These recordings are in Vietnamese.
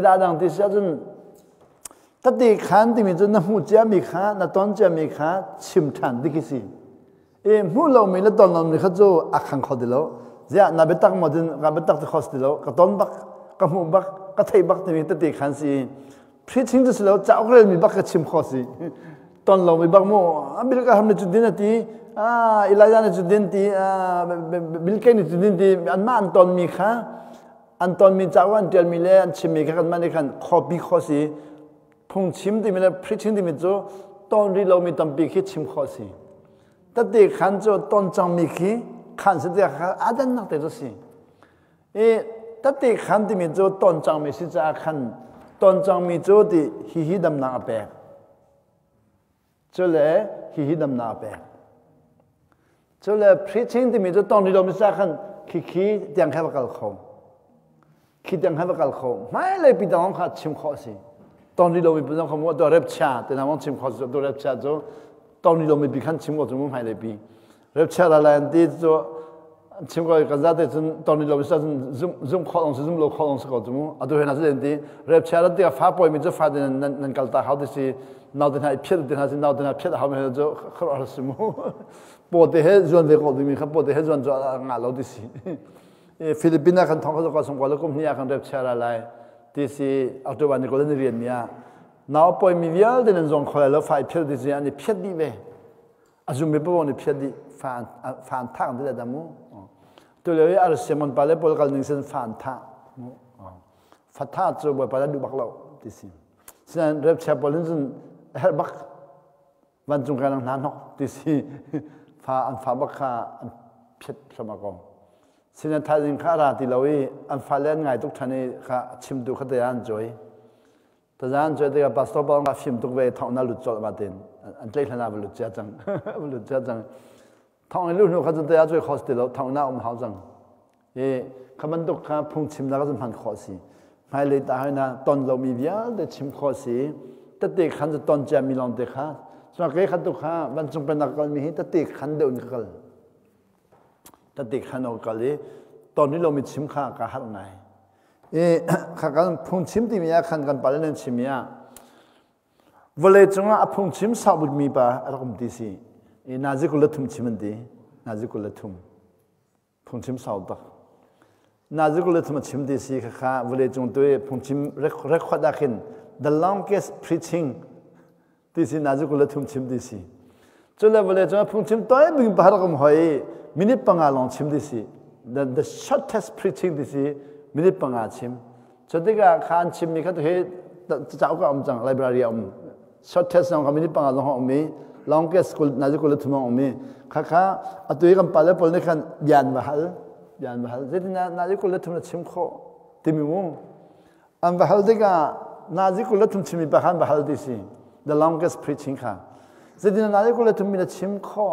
đa đằng thì sẽ chân tất đi khán thì mình chân nằm hụt chém bị khá là tón chém bị khá chìm thản đi cái gì hụt lâu mình là tón lâu mình khát cho khăn khó đi lâu giờ na biết tắc mà chân na biết tắc thì khó đi lâu cái tón bắc cái mồm bắc cái thầy bắc thì mình tất đi khán gì phía chính thì lâu cháu cái mình bắc cái chìm khó gì tón lâu mình bắc mô biết cái ham này chút đến thì Elijah này chút đến thì Bill Gates này chút đến thì anh mà anh tón mình khá anh tón mình cháu anh tiền mình lên anh chìm mình cái anh mà này khăn copy khó gì phong chim thì mình là preaching thì mình cho tón đi lâu mình tầm bị khi chìm khó gì tất đi khán cho tón trang mình khi khán sẽ được adan nát được gì tất đi khán thì mình cho tón trang mình sẽ ra khán tón trang mình cho thì hi đâm nang bè cho lẽ hi đâm nang bè cho lẽ preaching thì mình cho tón đi lâu mình ra khán khi tiếng khai vào khẩu khi tiếng khai vào khẩu mai lại bị đóng khát chìm khó gì tón đi lâu mình bây giờ không có đồ rep cha thì nào chìm khó đồ rep cha cho tón đi lâu mình bị khăn chìm khó chúng mai lại bị rep cha là anh đi cho chim coi cái giá thì tao đi làm sao zoom khó lòng zoom lâu khó lòng sao chúng à tôi nói là gì rep cha là thì phát bồi mình cho phát đến nên cái ta how thì nào thì hay phiền thì hay nào thì hay phiền how mình cho khó là xem bộ thì hết dọn về còn mình không bộ thì hết dọn cho ngã lâu thì Philippines kan thong ko som ko lo kum nia kan rep cha la lai ti si october ni ko le ni rian mia nào poi mi vial den zong khoi lo fai phiền thì anh phiền đi về azum me bo ni phiền đi phản thang thế là đam mô tôi lấy ở Simon Pale Paul Kalning sen phản thang phát thang cho bởi Pale du bạc lâu thì xin xin rep cha Paul sen hết bạc văn trung cái năng nán học thì xin phá bạc khá phiết sao mà con xin thay những khá ra thì lâu anh phá lên ngày tục thanh này khá chim tu khá tới anh rồi thời gian rồi thì cái pastor bảo ngài phim tục về thằng nào lụt cho mà tiền anh chơi thằng nào lụt cha chẳng thằng này lúc nàoเขาจะได้ช่วย hostel แล้วทางหน้าเขาจังเขามันตุกเขาพุ่งชิมแล้วก็จะพันข้อสีให้เลยตาให้นะตอนเรามีเยอะแต่ชิมข้อสีแต่เด็กขันจะตอนจะมีลองเด็กเขาส่วนเกี่ยขันตุกเขามันจงเป็นนักการมีแต่เด็กขันเดินกันแต่เด็กขันเอากันเลยตอนนี้เรามีชิมข้ากับหันไหนข้ากันพุ่งชิมที่มีขันกันไปเล่นชิมเนี่ยวันเลยจงอ่ะพุ่งชิมสาวบุญมีป่ะอะไรก็ไม่ดีnazi kulat thum chimandi nazi kulat thum phungchim sauda nazi kulat thum chimdi si kha vule chung toy phungchim rekhwada khin the longest preaching this is nazi kulat thum chimdi si chola vule chung phungchim toy bing bahar kam hoi minute panga long chimdi si the shortest preaching this is minute panga chim chodiga khan chim mi kha to he chau ka chang library shortest long minute panga long mi longest school nazi kulat thum mi kha atui kam pale pol ne khan yan bahal zedina nazi kulat thum chim kho timimu an bahal dega nazi kulat thum chimi bahan bahal disi the longest preaching kha zedina nazi kulat thum mi chim kho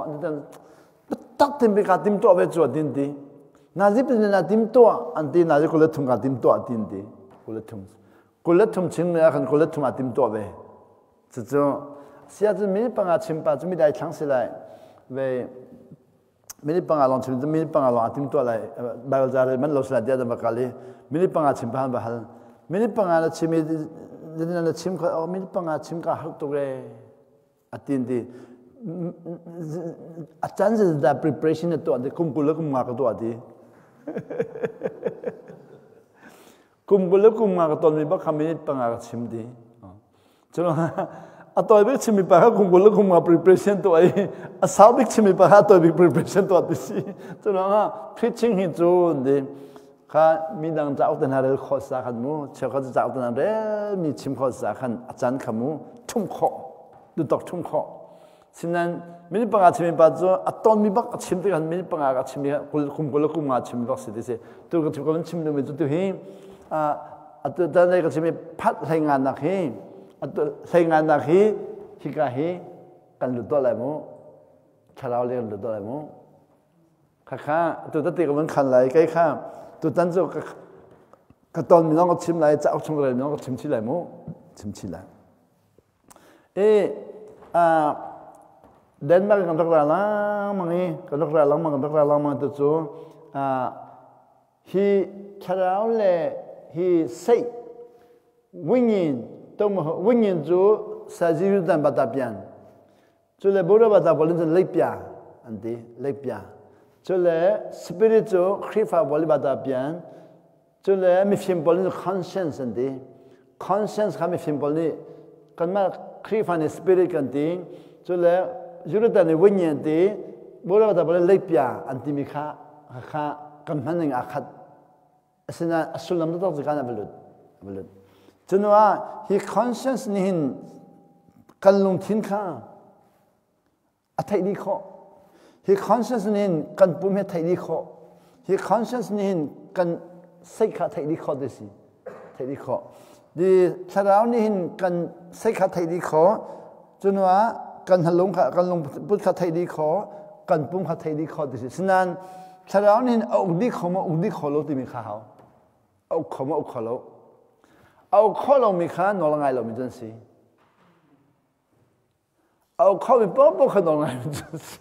tak tim be ka tim to be cho din di nazi bin na tim to an di nazi kulat thum ka tim to din di kulat thum chim ne khan kulat thum tim to be zo现在没办法请把这么大尝试来，为没办法让请这没办法让听多来，白个家的们老师来点的不搞哩，没办法请不好不好，没办法的请没人家请可哦没办法请个好多嘞，啊听的，啊真是在 preparation 的多的，kumpul了kumma个多的，kumpul了kumma个多的，不看没办法请的，就atau ibu cimi paha kumpul kumma preparation tu ay asabik cimi paha atau ibu preparation tu atisi tu nama preaching itu de ka midang jauh dan hari khosa kanmu cakap jauh dan hari mi cim khosa kan ajan kamu tumko duduk tumko sinan mini panga cimi paha atau mi bak cim tu kan mini panga cimi kumpul kumma cimi bak sedisi tu ketika kan cimi tu tu hi atau dan lagi cimi pat hengan nak hi atau saingan nak hikahi kan luto lai mo kharau le luto lai mo kha tu ta ti ko man khan lai kai kha tu tan zo ka ton mi nong chim lai cha chung lai nong chim chi lai mo chim chi lai Denmark kan tak la mangi kan tak la mang tak la mang tu chu hi kharau le hi sei Wingin tông wingin chú sa jiu dan batapian chú le bora bata bolin chú lepia anti lepia chú le spirit chú khifa boli batapian chú le mi phim bolin conscience anti conscience kami phim boli kan ma khifa ni spirit anti chú le jiu dan ni wingin anti bora bata bolin lepia anti mi kha kan haning akhat asina asulam tu tak kana belut cho nên hi conscience nihin kan lung thin kha athai đi kho hi conscience nihin kan pum he thai đi kho hi conscience nihin kan sai kha thai đi kho desi thai đi kho di tharau nihin kan sai kha thai đi kho cho nên kan halung kha kan lung put kha thai đi kho kan pum kha thai đi kho desi sinan tharau nihin au đi kho ma u đi kho lo ti mi kha hao au kho ma au kho loเอาข้อเรามีค่านอนไงเรามีจังสิเอาข้อมีป๊อบๆขนอนไงมีจังสิ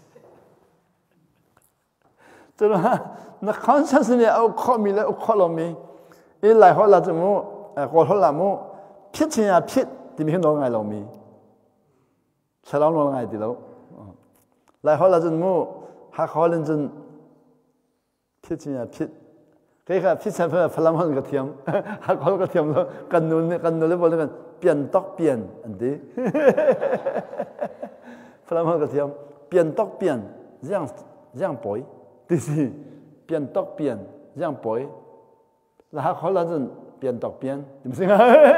จนว่านักคอนเซนส์เนี่ยเอาข้อมีแล้วเอาข้อเรามีอีหลายข้อเราจะมูกอดข้อเรามูพิจารณาพิจที่มีขนอนไงเรามีใช่เรานอนไงดีแล้วหลายข้อเราจะมูหาข้อเล่นจนพิจารณาพิcái cái phía sau phải làm hơn cái thiam, có cái thiam đó cần nụ lấy bao nhiêu biến tóc biến, anh đi, phải làm hơn cái thiam, biến tóc biến, dạng bồi, thì gì, biến tóc biến, dạng bồi, là họ là dân biến tóc biến, đúng không?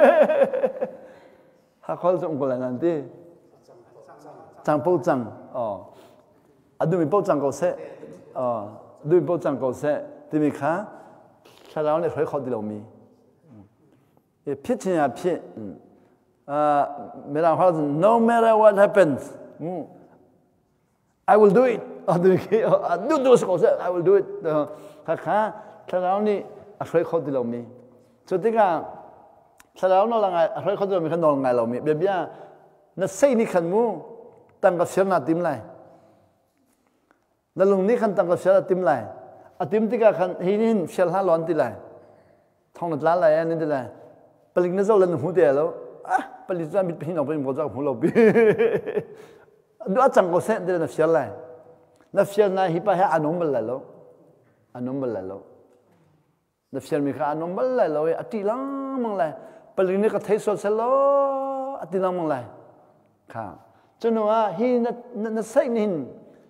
họ dùng cái này đi, trang bao trang, đôi bao trang câu sẽ, đôi bao trang câu sẽ, thì mình kháถ้าเราเนี่ยเคยขอดีเรามีพิจารณาพิเมื่อเราเขาจะ no matter what happens I will do it do this ก็ I will do it ถ้าเรานี่เคยขอดีเรามีสุดที่ก็ถ้าเรานอนไงเคยขอดีเรามีขนอนไงเรามีแบบนี้นั่นใช่นี่ขันมูตั้งกับเสียงนาติมเลยนั่นลุงนี่ขันตั้งกับเสียงนาติมเลยติมติกาขันหินินเชลฮาลอนติไลท่องนัดลาไลอันนี้ติไลปลิกนั่นเจ้าเล่นหูเดียวแล้วปลิกจะมีพี่น้องเป็นผู้เจ้าหูเราบีดูอาจังก็เส้นเดินนับเชลไลนับเชลน่ะฮิปะให้อนุมัติแล้วอนุมัติแล้วนับเชลมีค่าอนุมัติแล้วอติลังมังเลยปลิกนี่ก็เทสโซแล้วอติลังมังเลยค่ะจนว่าฮินัดใส่นิน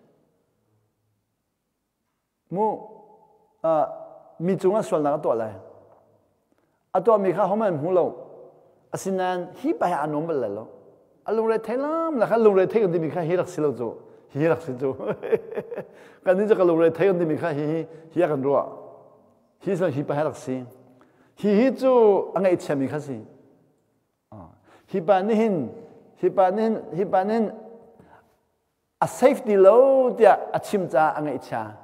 มูมีจุงส่วนหนักตัวอะไรตัวมีข้าเขาไม่หูเราสินันฮีไปหาหนุ่มไปเลยแล้วลุงเรทเทลามแล้วลุงเรทเทกันที่มีข้าฮีรักสิเราจูฮีรักสิจูกันนี้จะกับลุงเรทเทกันที่มีข้าฮีกันรัวฮีส่วนฮีไปหารักสิฮีจูอังไงเชื่อมีข้าสิฮีปานินa safety load เนี่ยชิมจ้าอังไงเชื่อ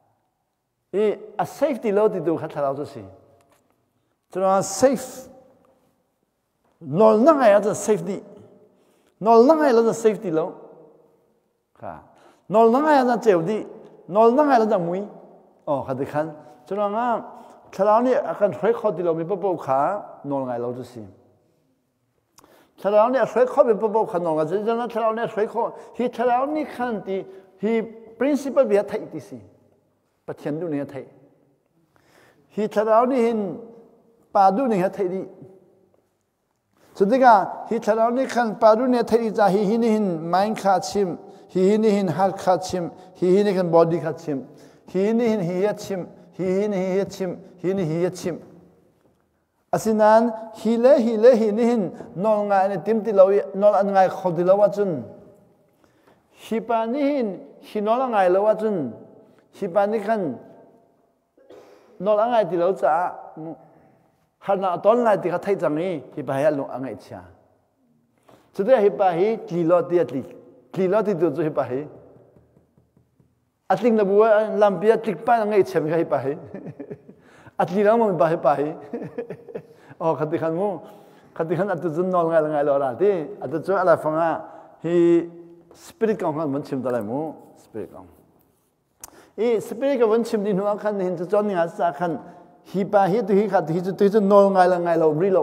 a safety load ที่ดูขัดเราจะสิจะว่า safe นอนนั่งไงเราจะ safety นอนนั่งไงเราจะ safety แล้วค่ะนอนนั่งไงเราจะเจ็บดีนอนนั่งไงเราจะมุ้ยขัดที่ขันจะว่างั้นถ้าเราเนี่ยอาการช่วยข้อที่เรามีปุ๊บขานอนไงเราจะสิถ้าเราเนี่ยช่วยข้อเป็นปุ๊บขานอนไงจะนั้นถ้าเราเนี่ยช่วยข้อที่ถ้าเรานี่ขันที่ principle เบียดไทยที่สิปะเทียนดูเนี่ยไทยฮีทาราวนี่เห็นป่าดูเนี่ยไทยดีสุดที่ก็ฮีทาราวนี่ขันป่าดูเนี่ยไทยดีจ้าฮีนี่เห็นไมน์ขาดชิมฮีนี่เห็นฮาร์ดขาดชิมฮีนี่เห็นบอดี้ขาดชิมฮีนี่เห็นฮียัดชิมฮีนี่ฮียัดชิมฮีนี่ฮียัดชิมอาศัยนั้นฮีเล่นี่เห็นนอนไงเนี่ยติมติเรานอนไงเขาติเราว่าจุนฮีปานี่เห็นฮีนอนไงเราว่าจุนฮิปานี่กันนอนอะไรที่เราจะหาหน้าตอนไหนที่เขาไทยจังนี้ฮิปาให้ลงอะไรเชียสุดท้ายฮิปาให้กี่ลอดที่ตัวฮิปาให้อัตลิงนับว่าลำเปียติกป้าอะไรเชียไม่ฮิปาให้อัตลิงเราไม่ฮิปาให้ขัดที่ขันอัตจุนนอนอะไรเราอะไรที่อัตจุนอะไรฟังอ่ะฮีสปิริตของมันชิมอะไรมูสปิริตของสปิริตกับวันชิมดินหัวขันเห็นจะจอนเนี่ยสักขันฮีปาฮีตุฮีขัดฮีจะนอนไงเราบริโล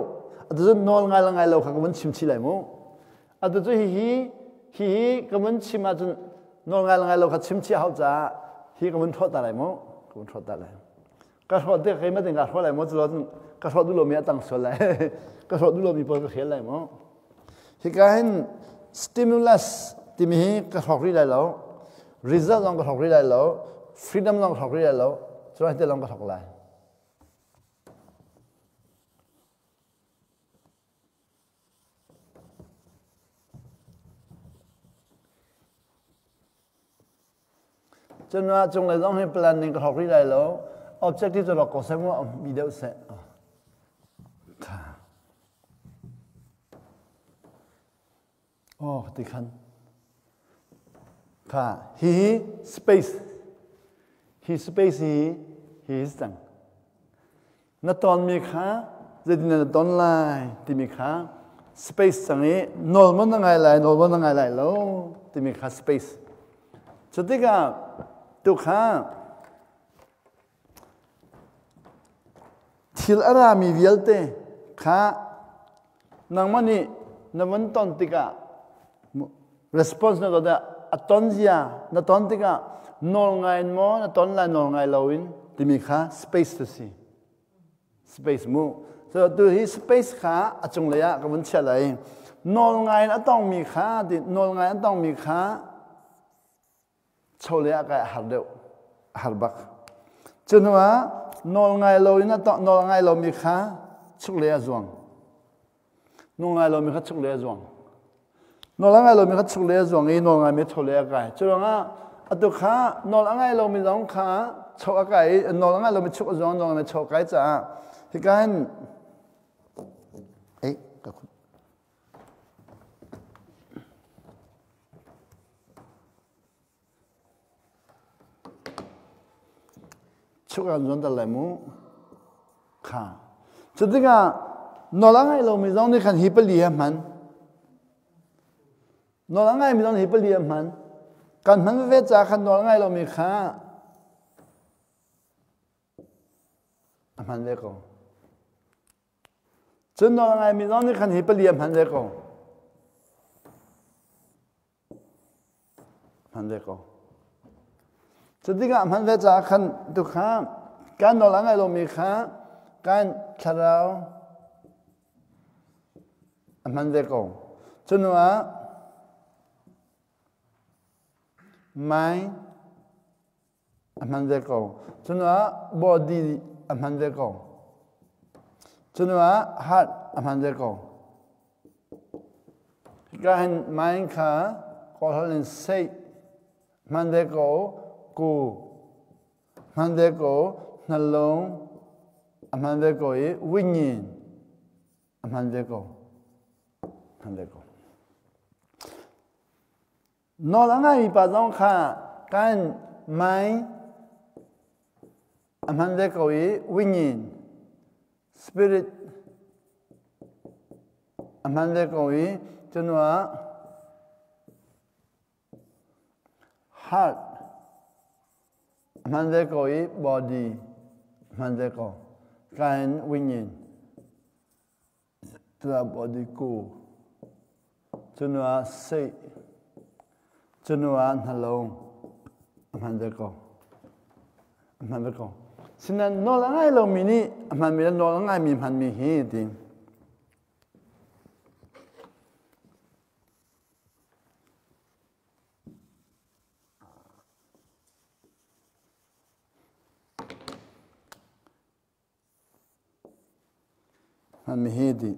adu chu nol ngai lo kha kamun chim chi lai mo adu chu hi kamun chima chu nol ngai lo kha chim chi hau cha hi kamun thot ta lai mo kamun thot ta lai ka thot de kai ma ding ka thot lai mo chu lo ka thot du lo mi atang so lai ka thot du lo mi por ka khel lai mo hi ka hin stimulus ti mi ka thok ri lai lo result long ka thok ri lai lo freedom long ka thok ri lai lo chu hai te long ka thok lai cho nên trong này giống như planning cái học đi lại lo objective cho nó có xem qua video sẽ thì khăn he space he chẳng nó toàn mi khá giờ thì nó toàn lại thì mi khá space chẳng ấy nol mất ngày lại lo thì mi khá space cho tức là tu khá thil ara mi vialte khá nang mani naman ton tika response na da atonzia na ton tika nol ngai mo na ton la nol ngai loin timi khá space to see space mu so tu hi space khá achung leya ka mun chalai nol ngai na tong mi khá ti nol ngai na tong mi khá chole ka harbak chunwa nol ngai lo ina to nol ngai lo mi kha chukle zuang nol ngai lo mi kha chukle zuang nol ngai lo mi kha chukle zuang e nol ngai me chole ka chunga atu kha nol ngai lo mi zong kha chok ka e nol ngai lo mi chuk zuang nol ngai me chok ka cha hi kan ka chúc anh dân ta lại mu khá cho tức là nó là ngay lâu mình giống như khăn hiệp liệm hắn nó là ngay mình giống hiệp liệm hắn cần hắn về trả khăn nó là ngay lâu mình khá hắn về cô cho nó là ngay mình giống như khăn hiệp liệm hắn về cô hắn về cô cho tức là hắn về trả khăn tu khá can nó là ngay lo mi khá can charao hắn về cổ cho nó mai hắn về cổ cho nó body hắn về cổ cho nó heart hắn về cổ cái mai khá có thể say hắn về cổ cô man de ko nalong man de ko e winyin man de ko no la ngai pa dong kha kan mai man de ko e winyin spirit man de ko e chunwa heart man de ko i body man de ko kan winyin tua body ko chunwa sei chunwa nalong man de ko sinan no la ngai lo mini man mi no la ngai mi man mi hi ti han mi hedi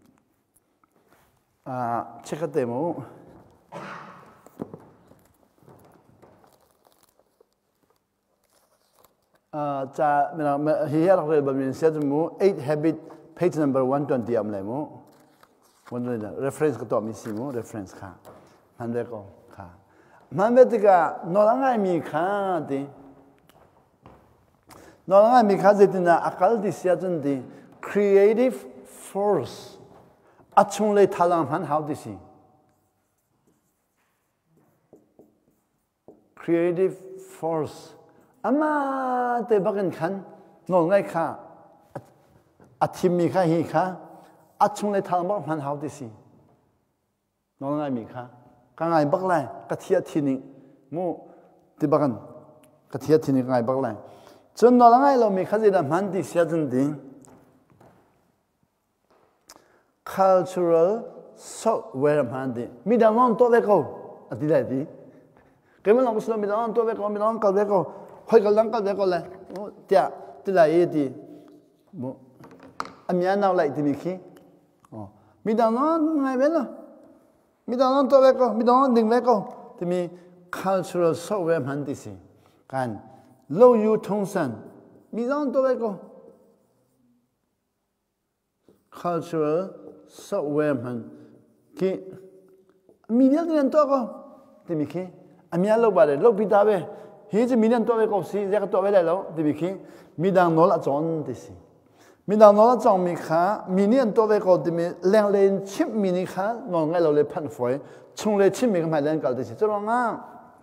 chekatemo cha mena here re ba min set mu 8 habit page number 120 am le mu reference ko to mi si mu reference kha han de ko kha man be tika no la ngai mi kha ti no la ngai mi kha zetina akal di sia chen di creative force achung le thalang han how this is creative force ama te bakan khan no ngai kha athim mi kha hi kha chung lấy thằng bác man hào đi xí nó ngay mình khá cái ngày bác lại cái thiệt thì nị mu thì bác anh cái thiệt thì nị ngày bác lại cho nó là ngay là mình khá gì là man đi xe chân đi cultural software man đi mình đang nói tôi về câu đi lại đi cái mình làm sao mình đang nói tôi về câu mình đang câu về câu hơi câu lăng câu về câu này tiệt đi lại đi mu anh nhớ nào lại thì mình khi mình đang nói ngay bên đó mình đang nói tôi về câu mình đang nói đừng về câu thì mình cultural software man đi xí cái lâu yêu thông sản mình đang nói tôi về câu cultural software man ki million nhân to ko thì mình khi amia lo bare lo bita be he je million to be ko si ja to be lại lo thì mình khi mình đang nói là chọn thì si mình đang nói là chọn mình khá million to be ko thì mình lang lên chip mini khá nó ngay lo le phan phơi chung le chip mình phải lên cái thì si cho nó à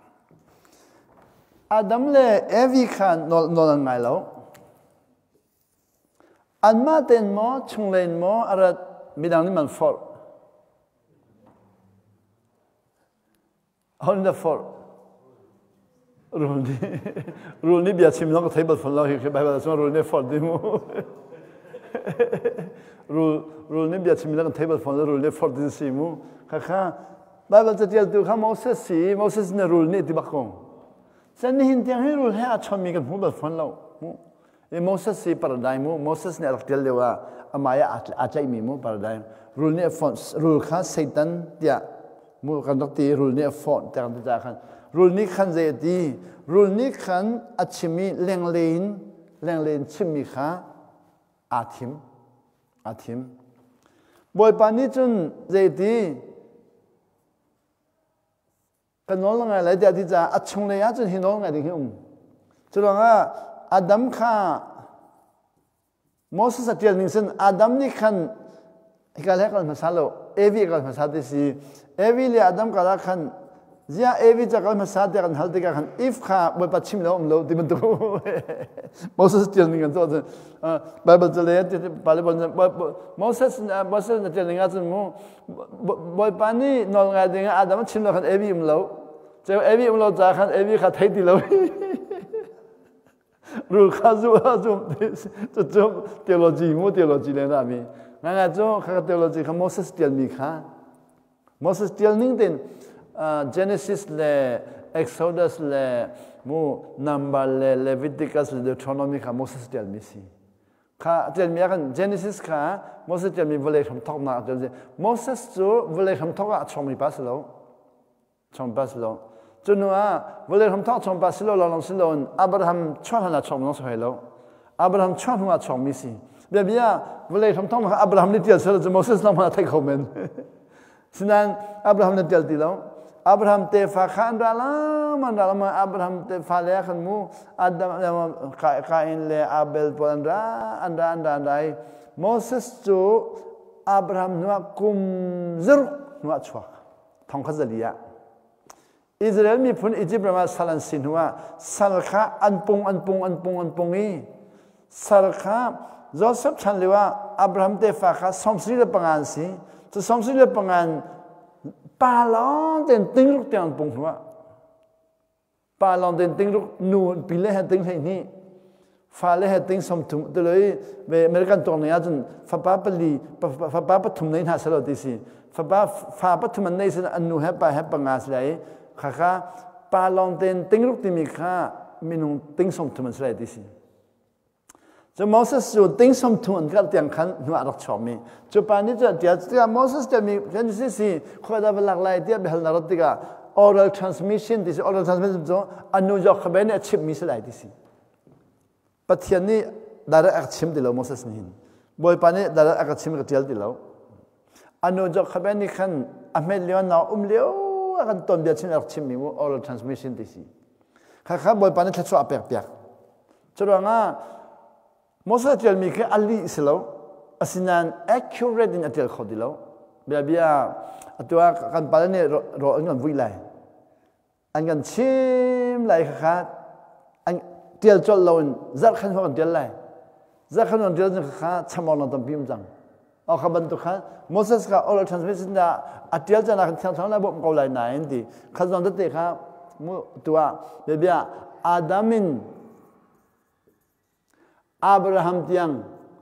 Adam le evi khá nó là ngay lo anh mà tên mò chung lên mò ở mình đang đi man phật hơn là phật rule đi bây giờ nó có thấy bật phật lo thì bài bài xong rule này phật đi mu rule đi bây giờ nó có thấy bật phật rule này phật đi xí mu khá bài bài chỉ tiêu khá Moses này rule này thì bắt con sen hin tiếng hay rule hay achom mình cần mu bật phật lo mu Moses si paradigm Moses ne raktel lewa amaya achai mi mu paradigm rule ne font rule kha satan tia mu kan dokti rule ne font ta kan ta khan rule ni khan je ti rule ni khan achimi lenglein chimi kha athim boy pani chun je ti kan no la ngai lai tia ti cha achung le ya chun hin no ngai ding chulanga Adam kha Moses atil ningsen Adam ni khan hikalekal masalo Evi kal masate si Evi le Adam kala khan zia Evi jakal masate kan halte ka khan if kha boy pachim lo dimatu Moses atil ningen to Bible chale pale Moses atil ninga chun mu boy pani nol nga dinga Adam chim lo khan Evi lo che Evi lo ja khan Evi kha thai ti lo rule khazu zum theology le na mi nga jo kha theology kha Moses tel mi kha Moses tel ning den Genesis le Exodus le mu Number le Leviticus le Deuteronomy kha Moses tel mi si kha tel mi kan Genesis kha Moses tel mi vole kham thok na Moses jo vole kham thok a chom mi pas lo cho nên vợ chồng thọ chồng bà xin lỗi lòng xin lỗi Abraham chọn là chồng nó phải lâu Abraham chọn là chồng misi bây giờ vợ chồng thọ mà Abraham đi tiêu sửa cho Moses làm là thay khẩu men xin anh Abraham đi tiêu đi lâu Abraham te pha khan ra mà Abraham te pha lẽ khan mu Adam Cain le Abel pon ra anh Moses cho Abraham nuôi kum zir nuôi chuak thong khát zaliya Israel mi phun Egypt rama salan sinua salkha anpungi salkha Joseph chanlewa Abraham te fa kha somsri le pangan si to somsri le pangan palong ten tingruk te anpung hua palong ten tingruk nu pile ha ting hai ni fa le ha ting som tum to loi ve American tong ne ajun fa pa thum nei ha salo ti si fa pa thum nei sin anu ha pangas lai kha pa long ten tingruk ti mi kha minung ting som thum sai ti si so Moses jo ting som thum ka tiang khan nu arak chomi cho pa ni cha tia Moses te mi Genesis si khoda balak lai tia behal na rotika oral transmission jo anu jo khabe ne chip mi sai ti si pathian ni dara ak chim dilo Moses ni boy pa ni dara ak chim ka tial dilo anu jo khabe ni khan amelion na umleo akan ton dia chin ak chim mi oral transmission ti si kha boy pa ni thachwa apek churanga Moses tial mi ke ali silo asinan accurate in atil khodilo bia atwa kan pa ni ro ngan vui lai an gan chim lai kha an tial chol lon zar khan ho tial lai zar khan on tial kha chamon na tam pim jang เอาขบันตุขันโมเสสกับออร์ทรานสมิชันดาอัตยาจะนักทางทางระบบเกาหลีไหนดีข้าจงตัดเตะครับมุตัวเบียอาดัมินอับราฮัมเตียง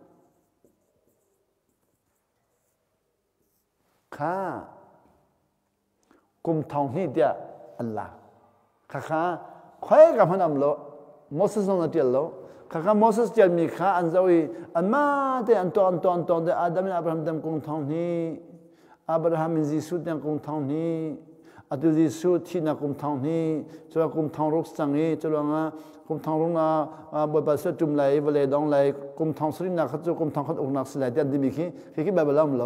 ข้ากุมทองนี่เดียอัลลาห์ข้าใครกับพนันโลโมเสสนั่นเดียโลข้าโมเสสเดียมีข้าอันจะวิอันมาเตอันตัวเดอาดัมินอับราฮัมเตียงกุมทองนี่อับราฮัมมิซิสุดเตียงกุมทองนี่อัตุซิสุดที่นักกุมทองนี่จะว่ากุมทองรุกสังนี่จะว่ากุมทองรุกนะบทบาทสุดจุ่มไหลบริดองไหลกุมทองสุรินักเขาจะกุมทองเขาอกนักสลายเดียนดิมิคีแบบเล่าโล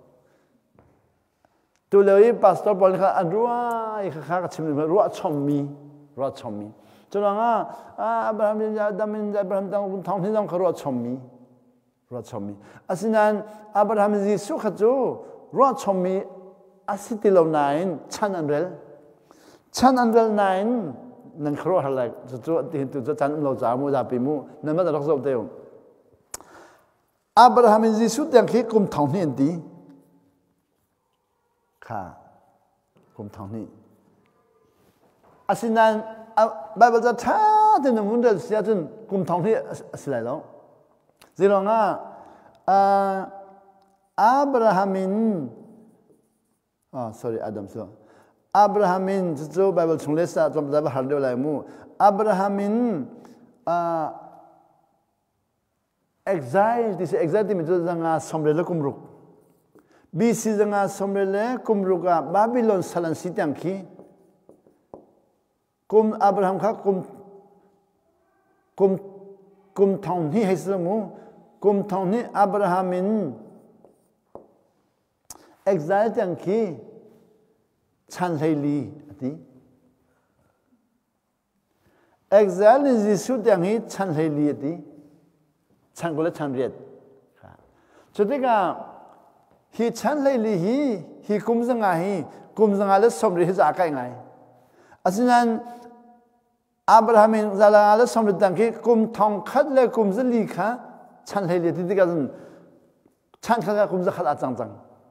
ตัวเลยพาสตอร์บอลเขาอันรัวอีกข้าก็ชิมเลยรัวชมมีจนว่าอับราฮัมจะดามินอับราฮัมต้องทองที่ต้องเขารัวชมมีอาศัยนั้นอับราฮัมยิสุขจูรัวชมมีอาศัยที่เราไหนชันอันเรลไหนนั่นเขารัวอะไรจู่ที่ตัวชันเราจะมูดาปิมูนั่นไม่ได้รักษาเดียวอับราฮัมยิสุยังคิดกุมทองนี่ดีค่ะกุมทองนี่อาศัยนั้นไบเบิลจะท้าที่หนึ่งมุนเดลเสียจนกุมทองนี่สิไรแล้วสิลองอับราฮัมินsorry อาดัมso อับราฮัมินจู่ไบเบิลชงเลสจอมไบเบิลฮาร์ดเดลไลมูอับราฮัมินexile ที่ exile ที่มีตัวจังอาสมเด็จกุมรุกBC จังอาสมเด็จกุมรุกบาบิลอนสลันสิตังคีกุมอับราฮัมค่ะกุมทองนี่ให้สมูกุมทองนี่อับราฮัมิน exile จังคีชันไฮลีที่ exile นี่ยิสุจังฮีชันไฮลีที่ชันกุลชันเรียดจุดที่ก็ฮีชันไฮลีฮีกุมสังไงกุมสังไงแล้วสมริฮิจากไงอาศัยนั้นอับราฮัมจะละแล้วสมริตังคีกุมทองคัดและกุมจะลีค่ะชันไฮลีที่ก็ชันคัดกุมจะคัดจัง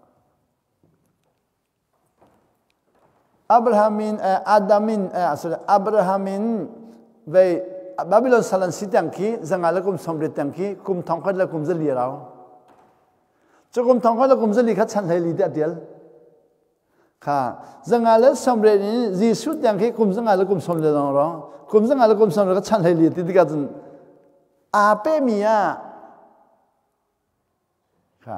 อับราฮัมินอาดัมินอับราฮัมินไปบาบิลอนสลันสิตังคีจังแล้วกุมสมริตังคีกุมทองคัดและกุมจะลีเราจะกุมทองคัดและกุมจะลีค่ะชันไฮลีเดียวค่ะจังแล้วสมรินี้ยิสุตังคีกุมจังแล้วกุมสมริเรากุมจังแล้วกุมสมริก็ชันไฮลีที่ก็อาเปมีอ่ะค่ะ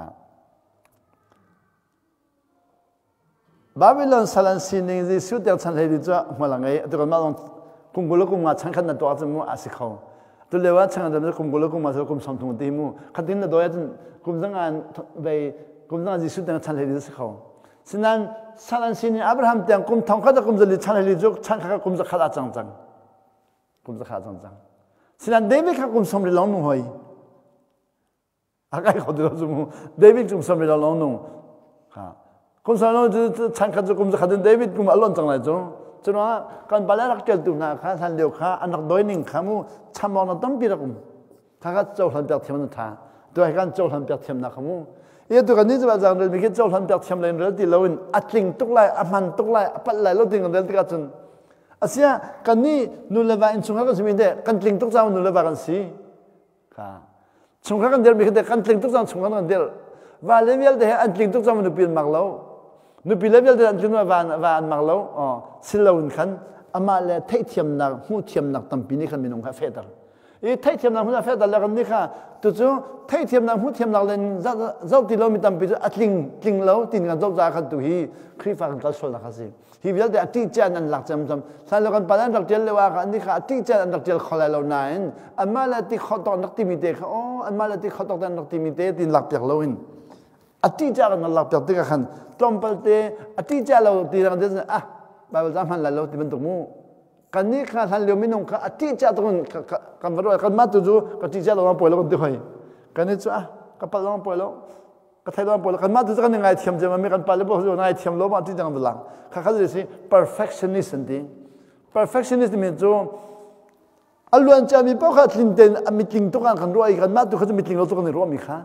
บาบิลอนสลันสินิจิสุดยังชันเลยดีจ้ะมาหลังไงตัวก็มาลองกุมกุลกุมมาชันขันนั่นตัวจะมูอาศิเขาตัวเลว่าชันนั่นกุมกุลกุมมาจะกุมสมทุนตีมูขัดดินนั่นตัวจะกุมจังงานไปกุมจังจิสุดยังชันเลยดีสิเขาฉะนั้นสลันสินอับราฮัมเตียงกุมทองเขาจะกุมจะลิชันเลยดีจ้ะชันเขากุมจะขาดจังกุมจะขาดจังฉะนั้นเดวิดเขากุมสมริลองนุ่งหอยอะไรเขาดูสมูเดวิดกุมสมริลองนุ่งค่ะกุมสารโนจะฉันขัดกุมจะขัดเดวิดกุมอารมณ์จังไรจ้ะจนว่าการบาลรักเจตุนาข้าท่านเดียวข้าอันดับโดยหนึ่งข้ามูชันมองนั่นต้องปีรักกุมข้าก็เจ้าทันเปียกเทียมนั่นท่าตัวให้การเจ้าทันเปียกเทียมนะข้ามูตัวกันนี้จะมาจากเรื่องมีแค่เจ้าทันเปียกเทียมเลยเรื่องที่เราเห็นอัดลิงตุกไลอัมันตุกไลปัดไลเราถึงกันเรื่องที่กันจนอาเซียกันนี้นูเลวาอินสุงข้าก็จะมีแต่กันลิงตุกเจ้านูเลวากันสิค่ะสุงข้ากันเดียวมีแค่กันลิงตุกเจ้าสุงข้ากันเดียวว่าเลเวลเดียวอันลิงตุกเจ้ามันดูเปลี่ยนมากแล้วนูปีเลเวลเดียวอันลิงว่านมากแล้วสิเราอินขันอามาเลเทียมนักหูเทียมนักตั้มปีนี้ขันมีนงคาเฟ่ตลเทียมนักหูเฟ่ตลแล้วกันนี่ค่ะตัวจู่เทียมนักหูเทียมนักเลยเจ้าที่เรามีตั้มปีอัดลิงแล้วตินกันเจ้าจากขันตัวฮีครีฟังกันส่วนละครับสิฮีเวลเดียวที่เจนันหลักจำถ้าเรากันปานันหลักเจเลยว่ากันนี่ค่ะที่เจนันหลักเจขอเลยเราไหนอามาเลที่เขาตอกนักติมิเตะอ๋ออามาเลที่เขาตอกนักติมิเตะตินหลักเปียกเราอินอธิจากันหลักเปียกที่กันตอมเปลเตอธิจาเราตีกันเดินบาบิลจำหันเราที่เป็นตัวมูกันนี่ค่ะท่านเลี้ยวไม่นงค่ะอธิจาตรงกันว่ากันมาตัวจู่กันอธิจาเรามาปล่อยแล้วกันที่ไหนกันนี่จู่กันปล่อยเราปล่อยแล้วกันไทยเราปล่อยแล้วกันมาตัวจู่กันยังไงเทียมจะมันไม่กันปล่อยแล้วบอกว่าไงเทียมเรามาที่จังหวัดหลังข้าเขาจะสิ perfectionist นี่ perfectionist มีจู่อล้วนจะมีพวกเขาทิ้งเต็นมีทิ้งตัวกันรู้ไอ้กันมาตัวเขาจะมีทิ้งเราตัวกันในรู้มีค่ะ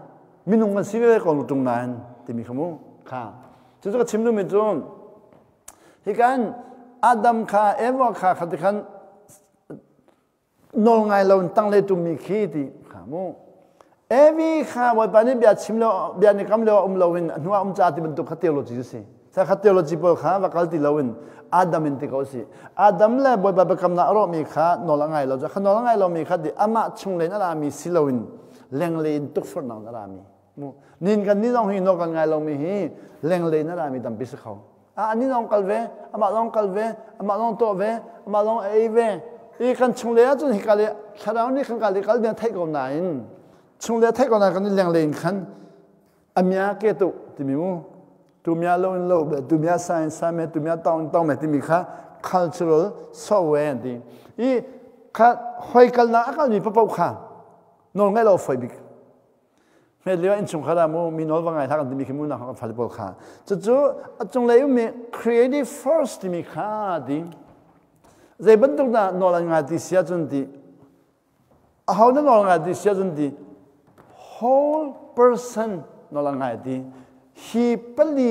มินุงกันสิเวกองตรงนั้นที่มีขโมค่ะจุดก็ชิมดูมิจุนที่กันอาดัมค่ะเอวาค่ะขัดกันนอนไงเราตั้งเลยตุมีขี้ที่ขโมเอวีค่ะวันปานนี้เบียดชิมแล้วเบียดในคำเราเราวินหัวจ่าที่มันตุขัดเตียวโลจิสิถ้าขัดเตียวโลจิปอค่ะว่าคัลที่เราวินอาดัมอินติเขาสิอาดัมเลยบ่อยแบบคำนั้นเรามีค่ะนอนไงเราจะนอนไงเรามีค่ะที่อามาชงเลยนั่นเรามีสิเราวินแรงเลยตุกฝนนั่นเรามีนินกันนี่ต้องหินนกันไงเรามีหิแรงเลยนั่นเรามีตั้งพิสเขาอันนี้ต้องกัลเวอามาต้องกัลเวอามาต้องโตเวอามาต้องเอเวอีกันชงเลยจนหิกัลเลยชาดาวนี่ขันกัลเลยกัลเนี่ยไทยกันไหนชงเลยไทยกันไหนกันนี่แรงเลยขันอามีอาเกตุที่มีมูตัวมีอาโลนโลเบตัวมีอาไซน์ไซม์ตัวมีอาต้องเมที่มีค่ะ cultural software ที่อีค่ะหอยกัลน่าก็มีพระพุทธค่ะนอนไงเราไฟบิกเมื่อเลี้ยวอินชงขรามูมีนอลว่าไงถ้ากันที่มีขมุนนะครับฟัลโปค่ะจู่ๆจงเลยมี creative force ที่มีค่ะที่ใจบรรทุกน่ะนอลงานที่เสียจนที่เขาเนี่ยนอลงานที่เสียจนที่ whole person นอลงานที่ฮีปลี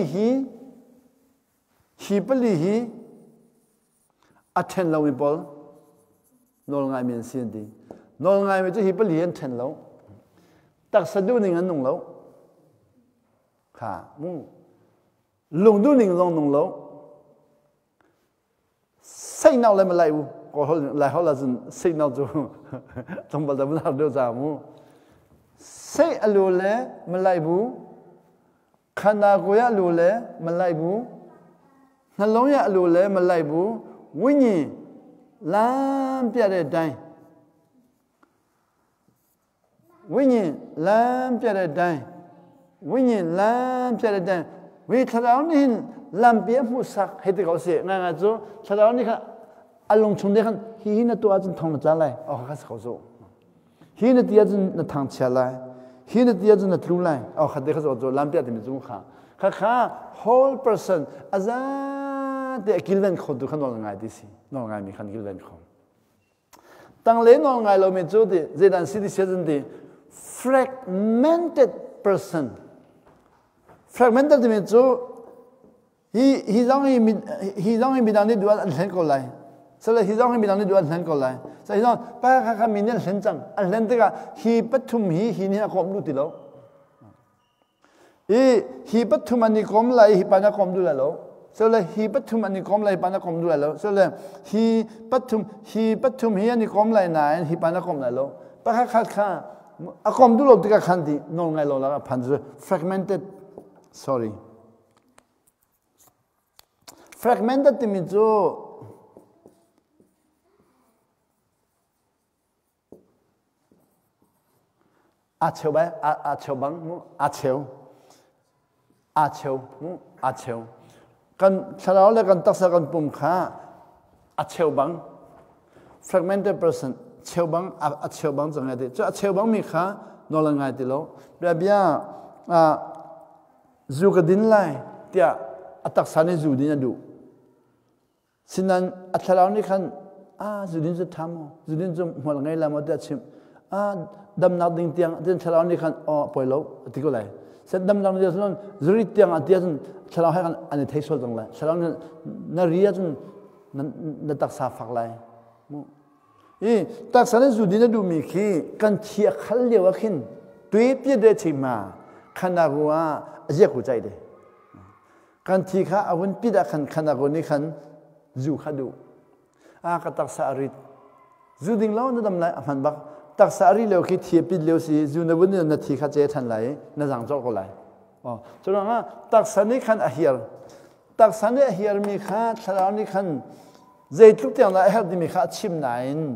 ฮีattend เราไม่พอนอลงานมีเสียที่นอลงานมีจะฮีปลี attend เราตักสะดุ้งหนึ่งอันหนุ่งแล้วค่ะมุ่งลงดูหนึ่งลงหนุ่งแล้วใส่เนาเลยมาไล่บุก็เขาไล่เขาละจนใส่เนาจู่ต้องบอกแต่บุญเราเดือดจามุ่งใส่อลูเล่มาไล่บุขนากุยอลูเล่มาไล่บุนั่นลงยาอลูเล่มาไล่บุวิญญาณล้านเปียเรดได้วิญญาณล้านเปียเรดได้วิญญาณล้านเปียเรดได้วิธีเรานี่ล้านเปียมุสักให้ที่เขาเสียงั้นจู่ถ้าเรานี่ค่ะอารมณ์ชงเด็กฮีน่ะตัวอาจจะทองละจ้าเลยอ๋อเขาเขาจู่ฮีน่ะที่อาจจะน่ะทางเชียเลยฮีน่ะที่อาจจะน่ะทรูเลยอ๋อเขาเด็กเขาจู่ล้านเปียที่มีจู่ค่ะ whole person อาจารย์เด็กกิลเวนคนดูขันนอนง่ายดิสินอนง่ายมีขันกิลเวนคนตั้งเล่นนอนง่ายเราไม่จู่ดิเจดันสิที่เสียจนดิ fragmented person fragmented ที่มีจู่heต้องให้มีดังนี้ดูว่าเล่นก็เลย所以heต้องให้มีดังนี้ดูว่าเล่นก็เลย所以heต้องป้าข้ามีเนี่ยเล่นจังเล่นแต่ก็ he ปัทุม he นี่นะความรู้ติแล้วhe ปัทุมอันนี้ความไร he ปานะความดูแลแล้ว所以 he ปัทุมอันนี้ความไรปานะความดูแลแล้ว所以 he ปัทุม he อันนี้ความไรไหน he ปานะความไรแล้วป้าข้าอาความดูโลกที่กันขันดีนอนไงเราละพันธุ์ fragmented sorry fragmented ที่มีจู่อาเชวไปอาเชวบังมุอาเชวมุอาเชวกันฉลาวเลยกันตักษะกันปุ่มขาอาเชวบัง fragmented personเชวบังอาเชวบังจังไงดีจะอาเชวบังมีขานอลงไงดีแล้วเบียบีจูกดินไล่เตียตักษะนี่จูดินดูสินั้นอัตรานี่คันจูดินจะทำจูดินจะหัวไงละมาเดียชิมดำนักดิ่งเตียงเดินฉลาวนี่คันปล่อยแล้วที่ก็เลยเสร็จดำนักเดียวนั้นจุดเตียงเดียวจนฉลาวให้กันอันนี้เทสโซจังเลยฉลาวนี่นารีจนนั่นตักษะฝักเลยตักษะนี่จูดินดูมีขี้กันเชียขันเลี้ยวขึ้นตัวเปียเดชิมาขนาดว่าเยอะหัวใจเดกันที่ข้าเอาวันปีดขันขนาดนี้ขันจูขัดดูก็ตักษะริดจูดิ่งแล้วนั่นดำไรมันบักตักษะริเลี้ยวคิดเทียบปีเลี้ยวสิจูนวันนี้นาทีข้าเจทันไหลนั่นจังจอกก็ไหลฉะนั้นตักษะนี้ขันอหิรตักษะนี้อหิรมีข้าฉลาวนี้ขันใจทุกอย่างละอหิรที่มีข้าชิมไหน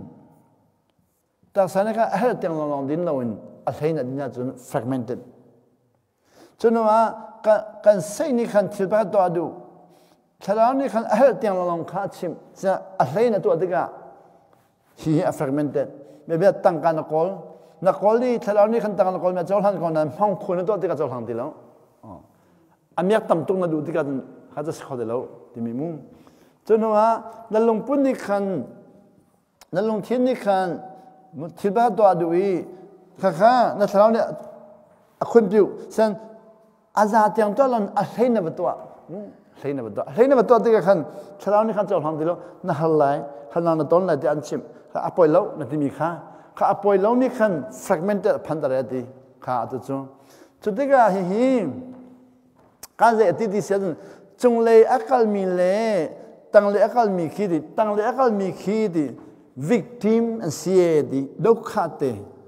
ตักษะนี้ข้าอหิรที่เราลองดินเราอินอะไรนั่นนี่จน fragmented ฉะนั้นกันใส่นี่ขันที่บ้านตัวดูฉลาวนี้ขันอหิรที่เราลองข้าชิมจะอะไรนั่นตัวเด็กอะฮีfragmentedไม่เป็นตั้งการนักกอลนี่ฉลาวนี้ขันตั้งการนักกอลมาเจ้าหลังก่อนนั้นห้องคุณตัวเด็กเจ้าหลังที่แล้วอันนี้ตั้มตรงนั้นดูที่กันเขาจะสกัดแล้วที่มีมุมจนว่านั่นลงปุ่นนี่ขันนั่นลงเทียนนี่ขันที่บ้านตัวดูอีข้านั่นฉลาวเนี่ยคนผิวเช่นอาจารย์ยังตัวเราอะไรนับตัวอะไรนับตัวอะไรนับตัวที่กันชาวนี่ขันจะทำดีแล้วน่าฮัลไลฮันนต้นเลยที่อันชิมข้าอภัยแล้วนั่นที่มีข้าอภัยแล้วนี่ขัน fragmented พันธุ์อะไรดีข้าตัวจุดที่ก็หิการจะติดที่เสียจงเลยอักลมีเล่ตั้งเลยอักลมีขีดตั้งเลยอักลมีขีด victim อันเสียดีดุขาเต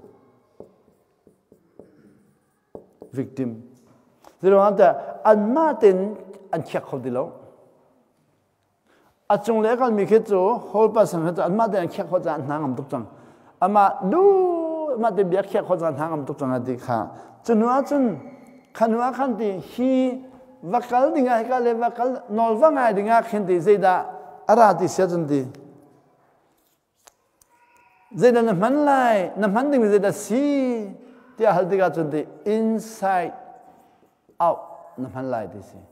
victim ที่เราแต่อันมาเต็นอันเช็คเขาดีแล้วอันจงเลยอักลมีขีดจูโฮลปัสสังเหตุอันมาเต็นอันเช็คเขาจะอันหางตุกจังอันมาดูมาเต็นเบียกเช็คเขาจะอันหางตุกจังอดีค่ะจนว่าขันว่าขันที่ฮีวักลดิ่งไงก็เลยวักลนอลว่าไงดิ่งไงขันที่เจด้าอะไรที่เสียจนที่เจด้าน้ำมันไหลน้ำมันดิ่งเจด้าซีที่ฮัลติกาจนที่ inside out น้ำมันไหลที่ซี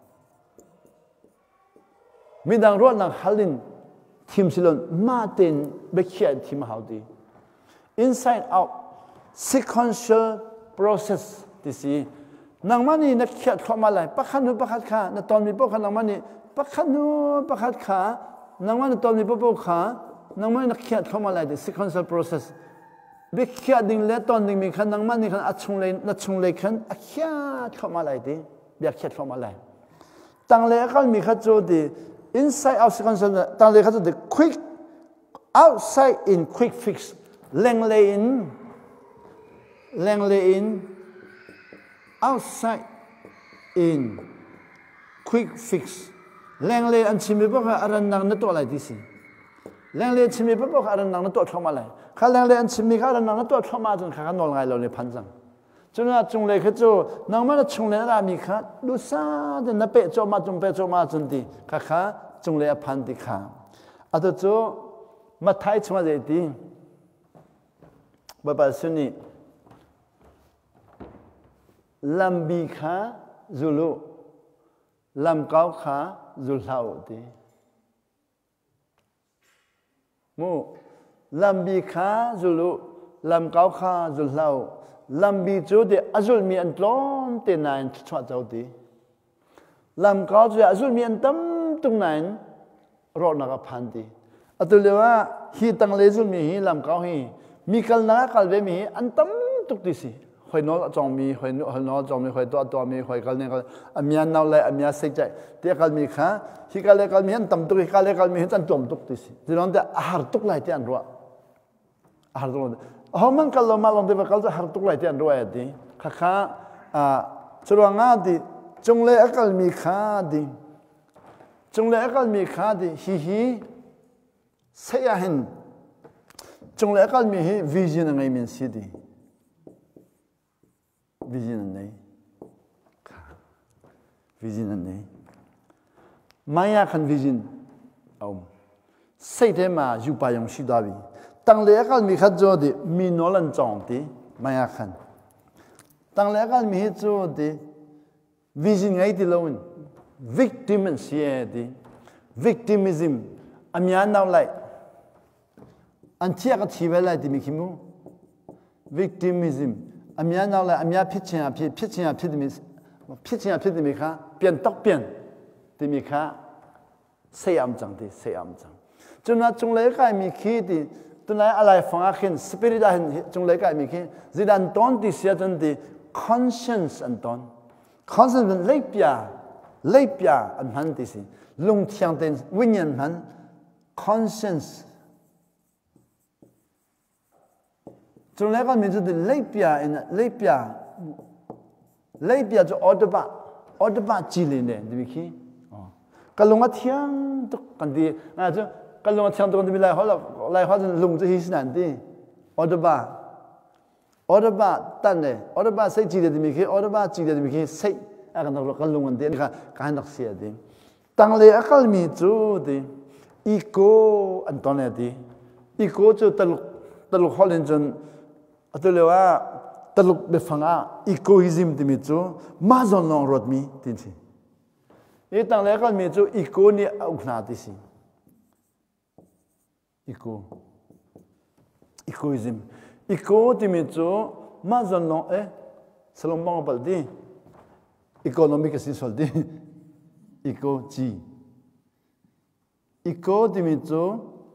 มีดังรวดนักฮัลลินทีมสิลอนมาเต็นเบคเชียทีมฮาวดี inside out sequential process ที่ซีนางมันนี่นักเขียนเข้ามาเลยปักขันนูปักขัดขาณตอนมีพวกนางมันนี่ปักขันนูปักขัดขานางมันตอนมีพวกขานางมันนักเขียนเข้ามาเลย the sequential process เด็กเขียนดิ่งเล่ตอนดิ่งมีขันนางมันนี่ขันอัดชงเลยนัดชงเลยขันอัดเขียนเข้ามาเลยดิเบียกเขียนเข้ามาเลยตั้งเลยก็มีขัดโจดี inside out sequential ตั้งเลยขัดโจดี quick outside in quick fix แรงเลย in outside in quick fix แรงเลยอันชิมไปพวกอารันนังนั่นตัวอะไรที่สิแรงเลยชิมไปพวกอารันนังนั่นตัวเข้ามาเลยข้าแรงเลยอันชิมมีข้าอารันนังนั่นตัวเข้ามาจนข้านอนไงเราในพันจังจนว่าจงเลยคือจูนางมันจงเลยอะไรมีข้าดูซาเดินนับเปจมาจงเปจมาจนดีข้าจงเลยพันดีข้าอัตจูมาไทยชมาเจดีบาบาสุนีลำบีขาจุลุลำเก้าขาจุลาวดีมูลำบีขาจุลุลำเก้าขาจุลาวลำบีจูดีอาจุลมีอันตรอนเตนายชวดเจ้าดีลำเก้าจูอาจุลมีอันตั้มตรงไหนรอนักพันดีอัตุเลว่าฮีตังเลจุลมีฮีลำเก้าฮีมีกัลนักกัลเวมีอันตั้มตุกดีสิคอยนอจองมีคอยนอจองมีคอยตัวมีคอยกันเนี่ยก็อามีอันเอาเลยอามีอันเสียใจเดี๋ยวกันมีข้าที่กันเลยกันมีอันตั้มตุกที่กันเลยกันมีอันจอมตุกดีสิที่นั่นแต่อาหารตุกไหลที่อันรัวอาหารตุกเขามันกันเรามาลองดูว่ากันจะอาหารตุกไหลที่อันรัวดีข้าชลวงาดีจงเลยกันมีข้าดีจงเลยกันมีข้าดีฮีเสียหินจงเลยกันมีฮีวิจินอะไรมีสิดีvision นี่vision นี่ไม่อยากขัน vision เอาใส่เท่มาอยู่ไปยังชิดาวีตั้งเลี้ยกันมีขัดจอดีมีนอลันจองดีไม่อยากขันตั้งเลี้ยกันมีจอดี vision ไงที่เราเป็น victim เสียดี victimism อามีอันเอาเลยอันเชี่ยก็ชีวิตเลยที่มีขี้มู victimismอามีอันเอาเลยอามีพิจารณาพิจารณาพิจารณาพิจารณาพิจารณาค่ะเปลี่ยนตกเปลี่ยนที่มีค่ะเสียมจังที่เสียมจังจนว่าจงเลยก็มีขี้ที่ตัวไหนอะไรฟังอาขินสปิริตาเห็นจงเลยก็มีขี้จิตอันตอนที่เสียจนที่ conscience อันตอน conscience เป็นเล็บยาอันมันที่สิลงเทียงเต็นวิญญาณมัน conscienceจงแล้วก็มีจุดเล็บยาจะอดบะจีเลยเนี่ยดูขี้กันลงมาเทียงตุกันดีจะกันลงมาเทียงตุกันดีไรเขาจะลงจะฮิสนันดีอดบะตั้งเลยอดบะใส่จีเลยดูขี้อดบะจีเลยดูขี้ใส่กันเรากันลงกันดีค่ะการนักเสียดีตั้งเลยก็มีจุดอีโก้อันตอนนี้ดีอีโก้จะตลกเขาเล่นจนอัตเลว่าตลกเบฟังอีโกอิซึมที่มีจูมาจนลองรถมีทินสินี่ตั้งแต่ก็มีจูอีโกนี่อุกนาติสิอีโกอิซึมอีโกที่มีจูมาจนลอง Salong bang apal di economic kasi sol di eco G eco di mito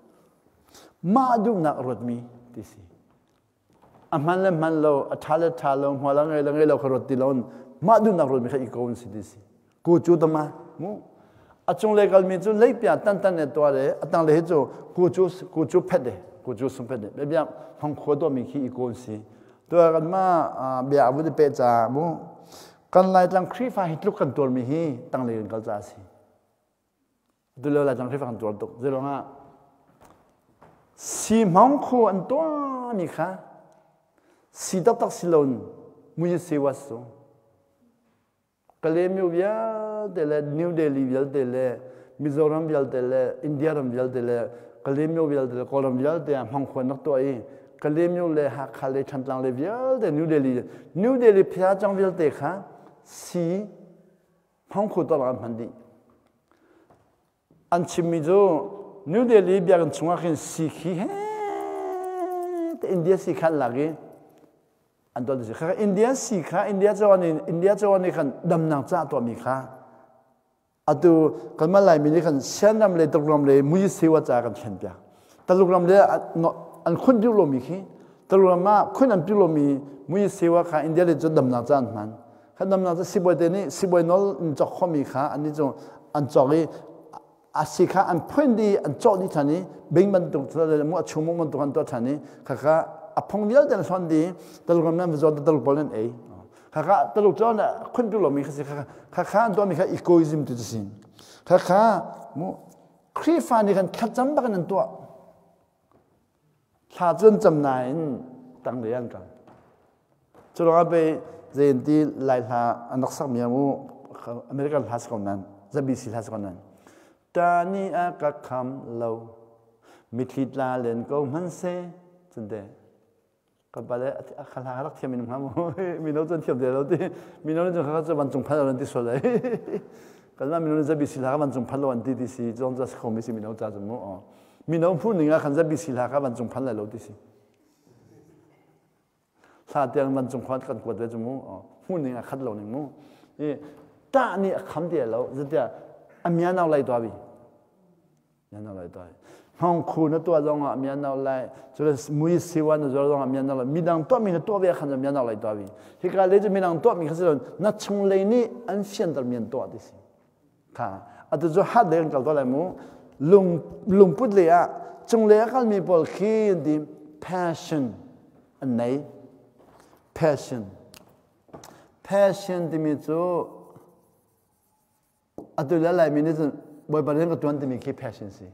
madu nak rot mi di si aman le man lo athale thalo hwalang ngai lo kharot ti lon madu nak rot mi kha eco si di si ku chu tama mu achung le kal mi chu lei pya tan tan ne to re atang le chu ku chu phet de ku chu sum phet de be bya hong kho do mi khi eco siตัวกันมาเบียบุตรเปจ่ามุกันไล่จังครีฟ้าฮิตลุกกันตัวมีฮีตั้งเลยกันจ้าสิดูเลยไล่จังครีฟ้ากันตัวตกเจริญฮะสีมองคู่อันตัวนี่ค่ะสีตักสิลนมุยเสวัสดิ์กัลเลมิวเบียเดลนิวเดลีเบียเดลมิโซรัมเบียเดลอินเดียรัมเบียเดลกัลเลมิวเบียเดลโคลัมเบียเดลมองคู่นักตัวเองกัลเลมิวเลหักขาเลชันตังเลเบียเดนิวเดลีพยาจังเบียเดค่ะสีห้องคู่ตัวละพันดีอันชิมิโจนิวเดลีเบียกันชงกันสีขี้เฮ้แต่อินเดียสีขันหลักอันตัวนี้ค่ะอินเดียสีค่ะอินเดียเจ้านี่ขันดำนางจ้าตัวมีค่ะอันตัวกันมาหลายมีนี่ขันเช่นนำเลยตกลงเลยมุยเสวจ้ากันเช่นเดียวตกลงเลยอันคุณดิวโลมีขี้ตลอดมาคุณอันดิวโลมีมุยเสวะค่ะอินเดียเลยจะดำนาจานมันค่ะดำนาจะสิบวันเดนี่สิบวันนอลจอกข้อมีค่ะอันนี้จงอันจอกเลยอาศิค่ะอันพื้นดีอันจอกนี่ท่านี้เบ่งมันตุกตลอดมั่วชั่วโมงมันตุกอันตัวท่านี้ค่ะอพงเดียวแต่ละส่วนดีตลอดนั้นมันจะตลอดบอลนั่นเองค่ะตลอดจอน่ะคุณดิวโลมีค่ะอันตัวมีค่ะอีโกอิซึมตัวสิ่งค่ะมั่วครีฟานี่กันขัดจำบักนั่นตัวถ้าจนจำนายตั้งเรียนกันจุดเราไปเรียนที่ไลท์าอันนักสักมีมูอเมริกันภาษาคนนั้นจะบีซีภาษาคนนั้นตานีอากาคำเรามิถิตลาเล่นก็มันเซ่จนเดก็ไปเลยขลาลักเทียมมินมามีโน้ตจนเทียมเดียวเราที่มีโน้ตจนเขาจะบรรจุพันเราที่สุดเลยก็ว่ามีโน้ตจะบีซีลาบรรจุพันเราที่สิจงจะเขาไม่สิมีโน้ตจะจมูกมีน้องผู้หนึ่งขันจะบิสิลาครับมันจงพันเลยเราดิสิถ้าเดียงมันจงพันกันกวดเลยจมูกผู้หนึ่งขัดเราหนึ่งมูนี่ตานี่คำเดียวเราจะเดียอเมียนเอาอะไรตัวบีเมียนเอาอะไรตัวห้องคุณตัวรองอเมียนเอาอะไรจะมุยสิวันจะรองอเมียนเอาอะไรมีดังตัวมีตัวเบียขันจะเมียนเอาอะไรตัวบีที่การเลี้ยงมีดังตัวมีขันจะนัดชงเลยนี่อันเฟียนตัวเมียนตัวดิสิค่ะอาจจะจะหัดเลี้ยงกับตัวอะไรมูลุงพูดเลยจงเลยก็มีบอกคีดี passion อันไหน passion ที่มีจูอันตัวละลายมีนี่จะบ่อยประเด็นก็ตัวนั้นมีคี passion สิ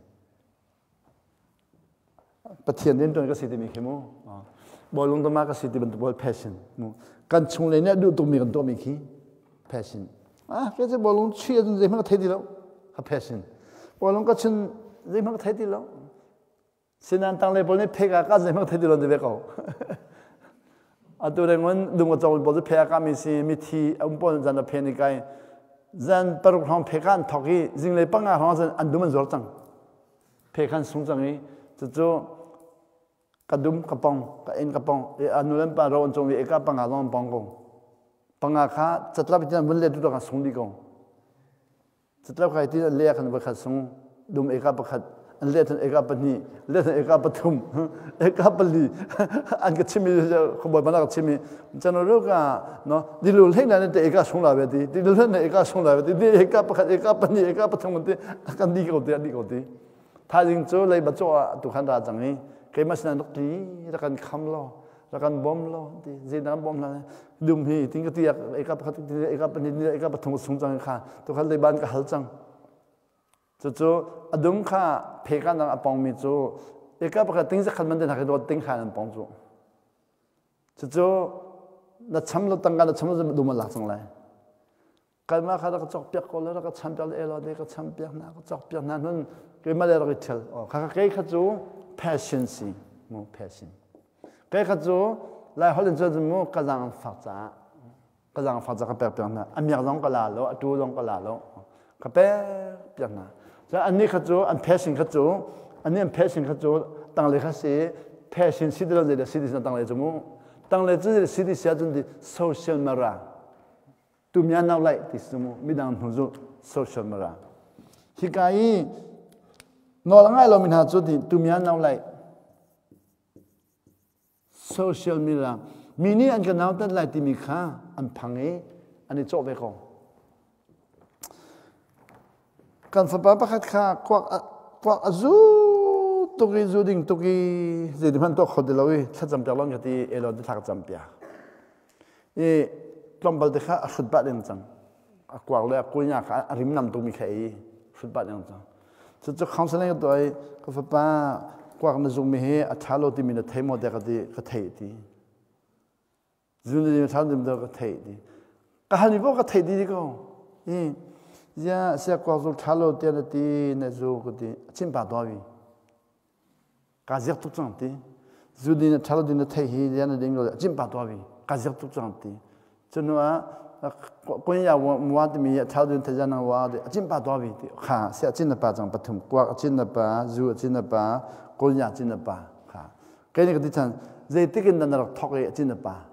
ประเทศนี้ตัวนี้ก็สิที่มีคีมูบ่อยลงตัวมากก็สิที่เป็นตัว passion มูการชงเลยเนี่ยดูตัวมีกันตัวมีคี passion แค่จะบ่อยลงเชื่อจนจะมันก็เท่ดีแล้ว passionบอลงก็ฉันเรื่องมันเท่ดีแล้วสินันตั้งเลยบอลนี่เพกอาการเรื่องมันเท่ดีแล้วเดี๋ยวเขาอันตัวเรื่องนั้นดูว่าจะบอลเพกอาการมีสิมีที่บอลจันทร์เพนิกายจันปรุกห้องเพกันทอกี้จริงเลยปังอาห้องจันอันดูมันจอดจังเพกันสูงจังนี้จู่กระดุมกระปองกระเอ็นกระปองอันนู้นปะเราอันจงมีเอกปังอาลองปองกงปังอาข้าจัดรับที่นั่นมันเลี้ยดูตัวกันสูงดีกงจะเล่าใครที่เลี้ยกันประคัดสงดุมเอกประคัดอันเลี้ยทันเอกปนีเลี้ยทันเอกปทุมเอกปลีอันก็ชิมีจะขบวนมาแล้วก็ชิมีจันทร์รู้กันเนาะดิลูเล่นนั่นแต่เอกสงลาเวทีดิลูเล่นเอกสงลาเวทีดิเอกประคัดเอกปนีเอกปทุมมันที่กันดีกว่าดีถ้าจริงจู่เลยบัจจุตุขันราจังนี้เคยมาสนันตุกีแล้วกันคำล้อแล้วกันบอมล้อที่เจน้ำบอมล้อดุมฮีทิ้งก็ที่เอกประคัดเอกปนีเอกปทุมสูงจังค่ะตุขันเลยบ้านก็หัลจังจู่อดุมข้าเพกันนังอปองมีจู่เอกประคัดทิ้งสักขันมันเดินหากันตัวทิ้งขานังปองจู่นัดช้ำเราตั้งกันนัดช้ำเราจะดูมันหลักจังเลยกันมาข้าเราก็จอกเปียกคนแล้วเราก็ช้ำเปียกเอลเด็กก็ช้ำเปียกน้าก็จอกเปียกน้านั่นก็มาเลยเราก็เทลข้าก็เกยข้าจู่ passion สิมู passion เกยข้าจู่ไล่เขาเรียนจู่มูกำลังฝักจ้ากำลังฝักจ้าก็เปียกน้าอันเมียร้องก็ลาโลดูร้องก็ลาโลก็เปียกน้าแล้วอันนี้ข้าจู่อัน passion ข้าจู่อันนี้อัน passion ข้าจู่ตั้งเลยข้าสิ passion สิเดียวเลยสิที่ตั้งเลยจู่มูต tăng lệ chứ city sẽ chúng đi social media tụi mình nào lại thì số mình đang hướng dẫn social media khi cái nó là ngay lo mình hạt chút thì tụi mình nào lại social media mini anh cái nào tất lại thì mình khá anh phăng ấy anh ấy cho về không cần phải bắt bắt khá quạt azu tụi cái du đình tụi cái gì thì mình tụi họ đi lâu thật chăm chăm lòng cái elo đi thật chăm bia e trong bao nhiêu khá xuất phát đến chẳng quạt lại quay nhà khá rim nằm tụi mình khai xuất phát đến chẳng cho counseling tôi có phải ba quạt nó dùng mình tháo lột thì mình thấy một cái thấy thì dùng thì tháo thì mình cái thấy thì cái hành vi cái thấy thì có giờ sẽ quạt dùng tháo lột thì này dùng cái chim bà đôi cái giấc tục chẳng thì dùng thì tháo lột thì nó thấy thì giờ nó đến rồi chim bà đôi cái giấc tục chẳng thì cho nên quên nhà mua thì mình tháo thì thời gian nào mua thì chim bà đôi thì khá sẽ chim là bà chẳng bắt thùng quạt chim là bà dù chim là bà quên nhà chim là bà khá cái này cái thứ dễ tích in là thóc cái chim là bà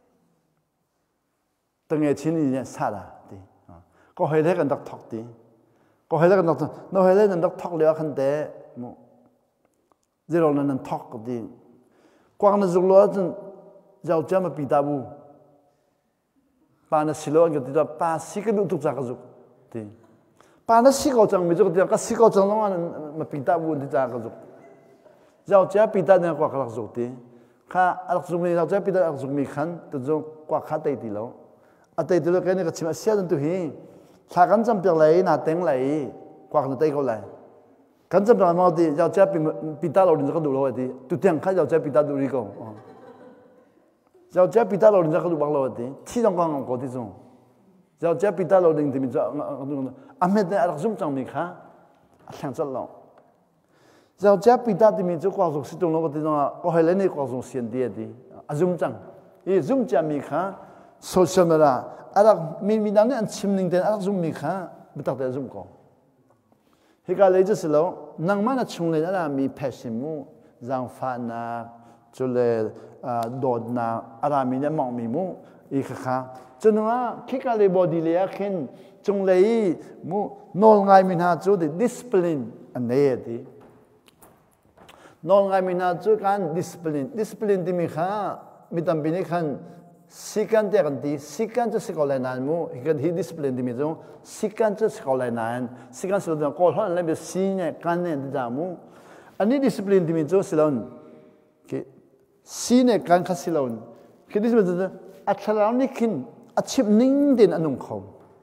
từng ngày chim thì sát à thì có hay lấy cái đọc thóc thì có hay lấy cái đọc nó hay lấy cái đọc thóc liệu khăn té mo dễ rồi nên thóc cái thì quang nó dùng lúa chân giàu chém mà bị đau bu bà nó xí lúa cái thì bà xí cái đụng ra cái dục thì bà nó xí cái chẳng mấy dục thì cái xí cái chẳng nó mà bị đau bu thì ra cái dục giàu chém bị đau nên quạt cái dục thì khá cái dục này giàu chém bị đau cái dục mình khăn từ dục quạt khá tây thì lâu à tây thì lâu cái này cái chim xé lên tu hi thà cắn chăm bẹt lấy nà tiếng lấy quạt nó tây câu lấy cắn chăm bẹt mà thì giàu chém bị đau rồi thì có đủ rồi thì tu tiếng khai giàu chém bị đau đủ đi câu giàu chém bị đau rồi thì có đủ bao lâu thì chỉ trong quan có thì xong giàu chém bị đau rồi thì mình cho anh biết đấy anh zoom trong mình khá anh rất lâu giàu chém bị đau thì mình cho quạt dùng sử dụng nó thì nó có hay lấy này quạt dùng xiên đi thì anh zoom trong ý zoom chém mình khá social media anh mình đang nói anh chim linh đến anh zoom mình khá biết đặc biệt zoom có khi cái lấy just lâu năng mà nó chung lên là mình passion mu giang pha na cho le đột na anh mình đang mong mình mu ý khá cho nên khi cái lấy body lấy khen chung lấy mu nol ngay mình ha cho the discipline anh này thì nol ngay mình ha cho cái discipline thì mình khá mình tâm bình khăn sikan te kan ti sikan cho sekolah nan mu ikan hi discipline di mi jong sikan cho sekolah nan sikan selo dong kol hon le be sine kan ne da mu ani discipline di mi jo silon ke sine kan kha silon ke discipline a thalau ni kin a chip ning din anung khom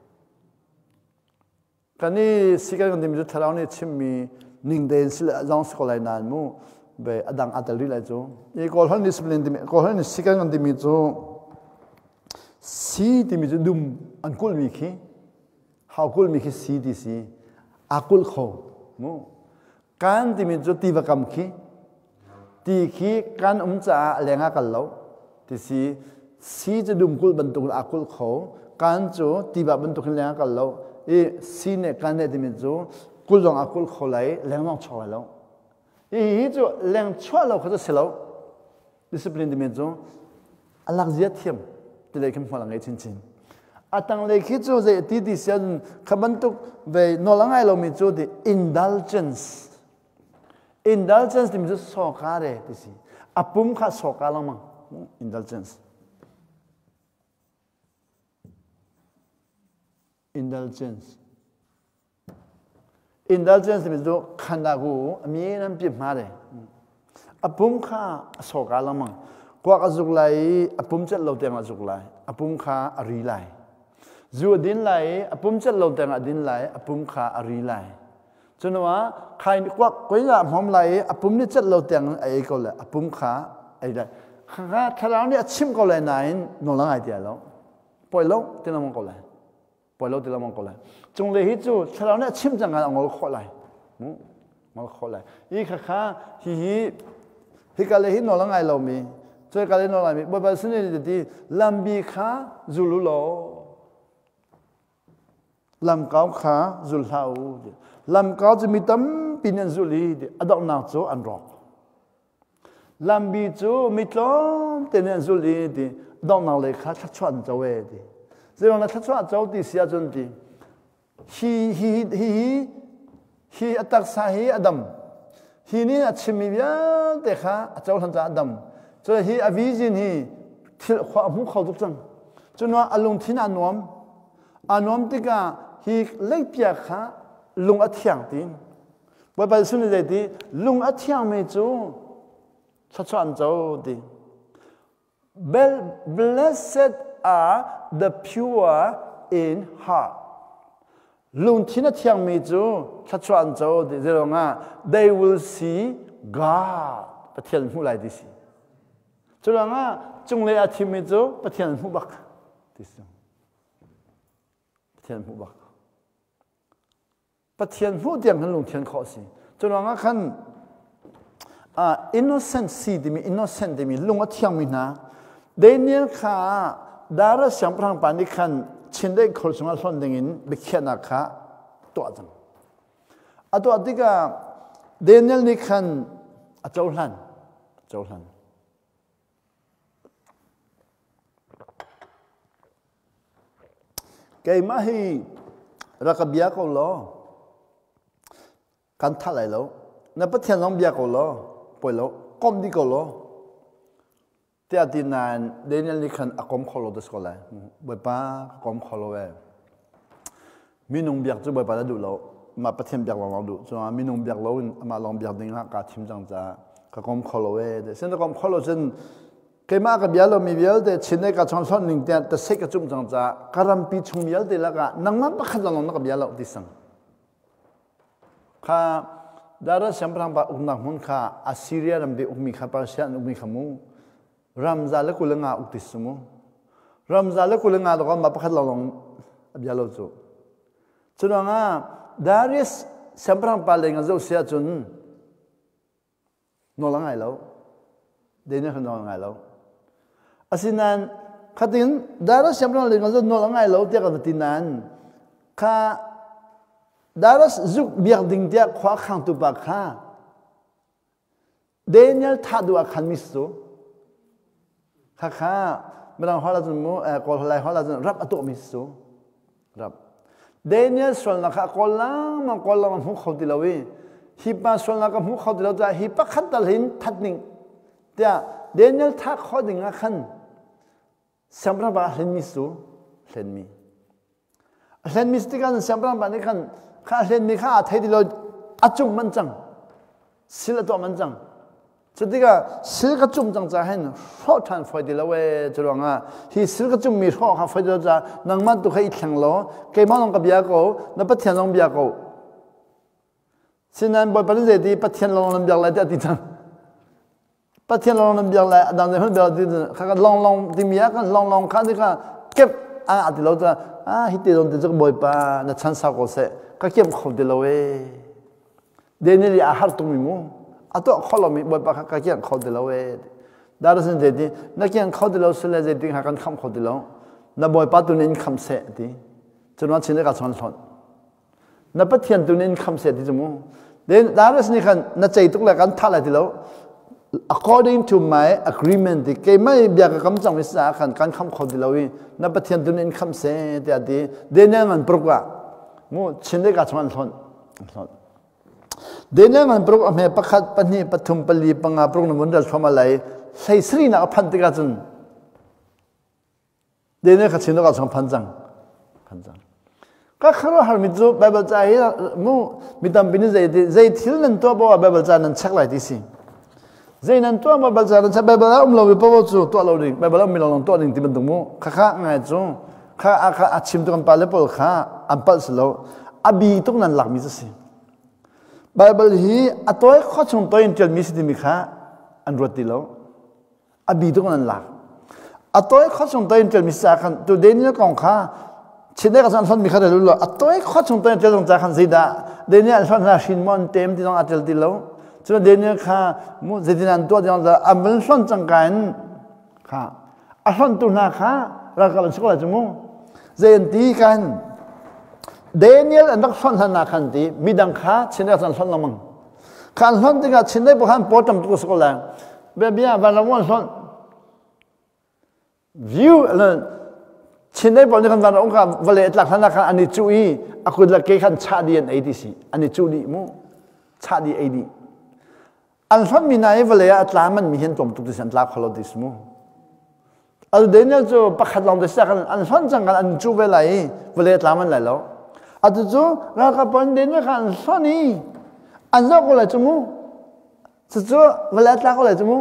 kani sikan kan di mi jo thalau ni chim mi ning den sil jong sekolah nan mu be adang atali la jo e kol hon discipline di mi kol hon sikan kan di mi jo si thì mình dùng ăn cul mi khi hao cul mi khi si thì si akul khâu mu can thì mình dùng ti và cầm khi can cha lenga kal lo thì siจะdùng cul bentuk akul khâu can cho ti và bentuk lenga kal lo e si ne can ne thì mình dùng cul dong akul khâu lại leng nong choi lo e cho leng choi lo kho se lo discipline thì mình dùng alak zia thiam thì lấy cái phần ngay chín chín, tăng lấy khi cho dễ tí thì sẽ các bạn tục về nó là ngay là mình cho thì indulgence thì mình cho so cả đấy thì gì, apum khá so cả lắm mà indulgence thì mình cho khăn đau miếng làm việc mà đấy, apum khá so cả lắm mà qua cái dục lại apum chất lâu tiếng dục lại apum khá ari lại dù đến lại apum chất lâu tiếng đến lại apum khá ari lại cho nên là khai qua cái là hôm lại apum ní chất lâu tiếng ấy câu là apum khá ấy lại khá thà lão ní chim câu lại này nó là ai vậy lo bồi lâu thì nó mong câu lại bồi lâu thì nó mong câu lại trong lễ hít chú thà lão ní chim chẳng hạn ngồi khó lại ngồi khó lại ý khá hi cái lễ hít nó là ai lo mi cho cái nó làm bởi vì sinh thì làm bi khá dù lú lỗ làm cao khá dù thâu làm cao chỉ mi tấm pin nhân dù lý thì ở đâu nào chỗ ăn rọc làm bị chú mi lom tên anh du li đi đông nào lấy khá thắt chọn cháu về đi rồi là thắt chọn cháu đi xia chân đi hi atak sa hi adam hi ni achimi bia te kha cháu thằng adam cho hi avizin hi thil khwa mu khau tuk chang cho nó alung thin anom tika hi leipia kha lung athiang tin bởi vậy xin lỗi đi lung athiang me chu thắt chọn cháu đi blessed are the pure in heart lung thina thiang mi chu thắt chọn cháu đi rồi nga they will see God pathian mu lai đi si cho rằng nga chung le athi mi chu pathian mu bak đi si pathian mu bak pathian mu tiang kan lung thian kho si cho rằng nga khan innocent si di mi innocent di mi lung athiang mi na Daniel kha dara samprang pani khan chinde khol sunga son dingin bikhena kha to ajang ato atika Daniel ni khan achaulan cái mà hi rakabia ko lo kan thalai lo na pathian long bia ko lo poi lo kom di ko lo tia tin nan Daniel ni khan akom kholo das ko lai boi pa kom kholo we minung biak chu boi pa du lo ma pathian biak lo du so minung biak lo ma long biak ding ha ka thim jang cha ka kom kholo we de sen kom kholo sen cái mà cái bialo mi bial de chine ka chon son ning te ta se ka chum jang cha karam pi chum bial de la ka nang ma pakhat long na ka bialo ti sang kha dara samprang ba ukna hun kha Assyria ram de ukmi kha Persia ukmi khamu Ramza la kulenga uktisumu Ramza la kulenga do ma pakhat long bialo chu chunanga Darius samprang pa lenga zo sia chun no la ngai lo de ne no ngai lo asinan khatin Darius samprang lenga zo no la ngai lo te ka tinan kha Darius zuk biak ding dia khwa khang tu ba kha Daniel thadu akhan misu kha merang hala jun mu kol halai hala jun rap ato misu rap Daniel sol na kha kolang mu khoti lawi hipa sol na ka mu khoti law ja hipa khatal hin thatning tia Daniel tha khodinga khan samra ba hin misu hlen mistikan samra ba ni khan kha hlen ni kha thai di lo achum man chang sil to man chang chutiga silka chum jang cha hen ro than phoi di lawe chulanga hi silka chum mi ro ha phoi di cha nangman tu khai thlang lo ke ma long ka bia ko na pathian long bia ko sinan boy pan je di pathian long bia la ta ti chang pathian long bia la dang de hun bia di kha long di mia ka long kha di ka kep a ti lo cha hi ti don de boy pa na chan sa ko se ka kem kho di lawe de ni a har tu mi mu ato kholomi boy pa ka kian khodilo we darasin dedi na kian khodilo sele dedi ha kan kham khodilo na boy pa tunin kham se ti chunwa chine ka chon thon na pathian tunin kham se ti jumu then daras ni khan na chei tuk la kan thala dilo according to my agreement the ke mai bia ka kam chang sa khan kan kham khodilo wi na pathian tunin kham se ti adi de na man prokwa mu chine ka chon thon Daniel man prok ame pakhat pani pathum pali panga prok namun dal thoma lai sai sri na phan tika chun Daniel kha chino ka chang phanjang ka kharo har mi chu bible cha hi mu mitam bini zai thil nan to bo bible cha nan chak lai ti si zai nan to bible cha nan cha bible lo bi po chu to lo ri bible mi lo to ring ti ban dung mu kha ngai chu kha achim to kan pale pol kha ampal slo abi tuk nan lak mi si Bible hi atoy khochung toin tel mi sidimi kha anrotilo abi tu kan la atoy khochung toin tel mi sa khan tu Daniel kong kha chine ka san mi kha de lo atoy khochung toin tel jong cha khan zida Daniel san na shin mon tem ti jong atel ti lo chu Daniel kha mu zedinan to jong la amel son chang kan kha a son tu na kha ra ka chu la chu mu zen ti kan Daniel and Son Hanakanti, Midang Ka, China Son Lamang. Kan Hondiga Chine Bohan bottom to Scholar. bebia vanawon son view lan chinai bol ni kan vanawon ka vale tlak thana kan ani chui akut la ke kan cha dian adc ani chu ni mu cha di ad an son mi nai vale atla man mi hen tom tu san tlak kholo dis mu al denial jo pakhat long de sa kan an son chang kan an chu ve lai vale atla man lai lo atu jo ra ka pon den kan son ni an zo ko la chu mu chu chu vale atla ko la chu mu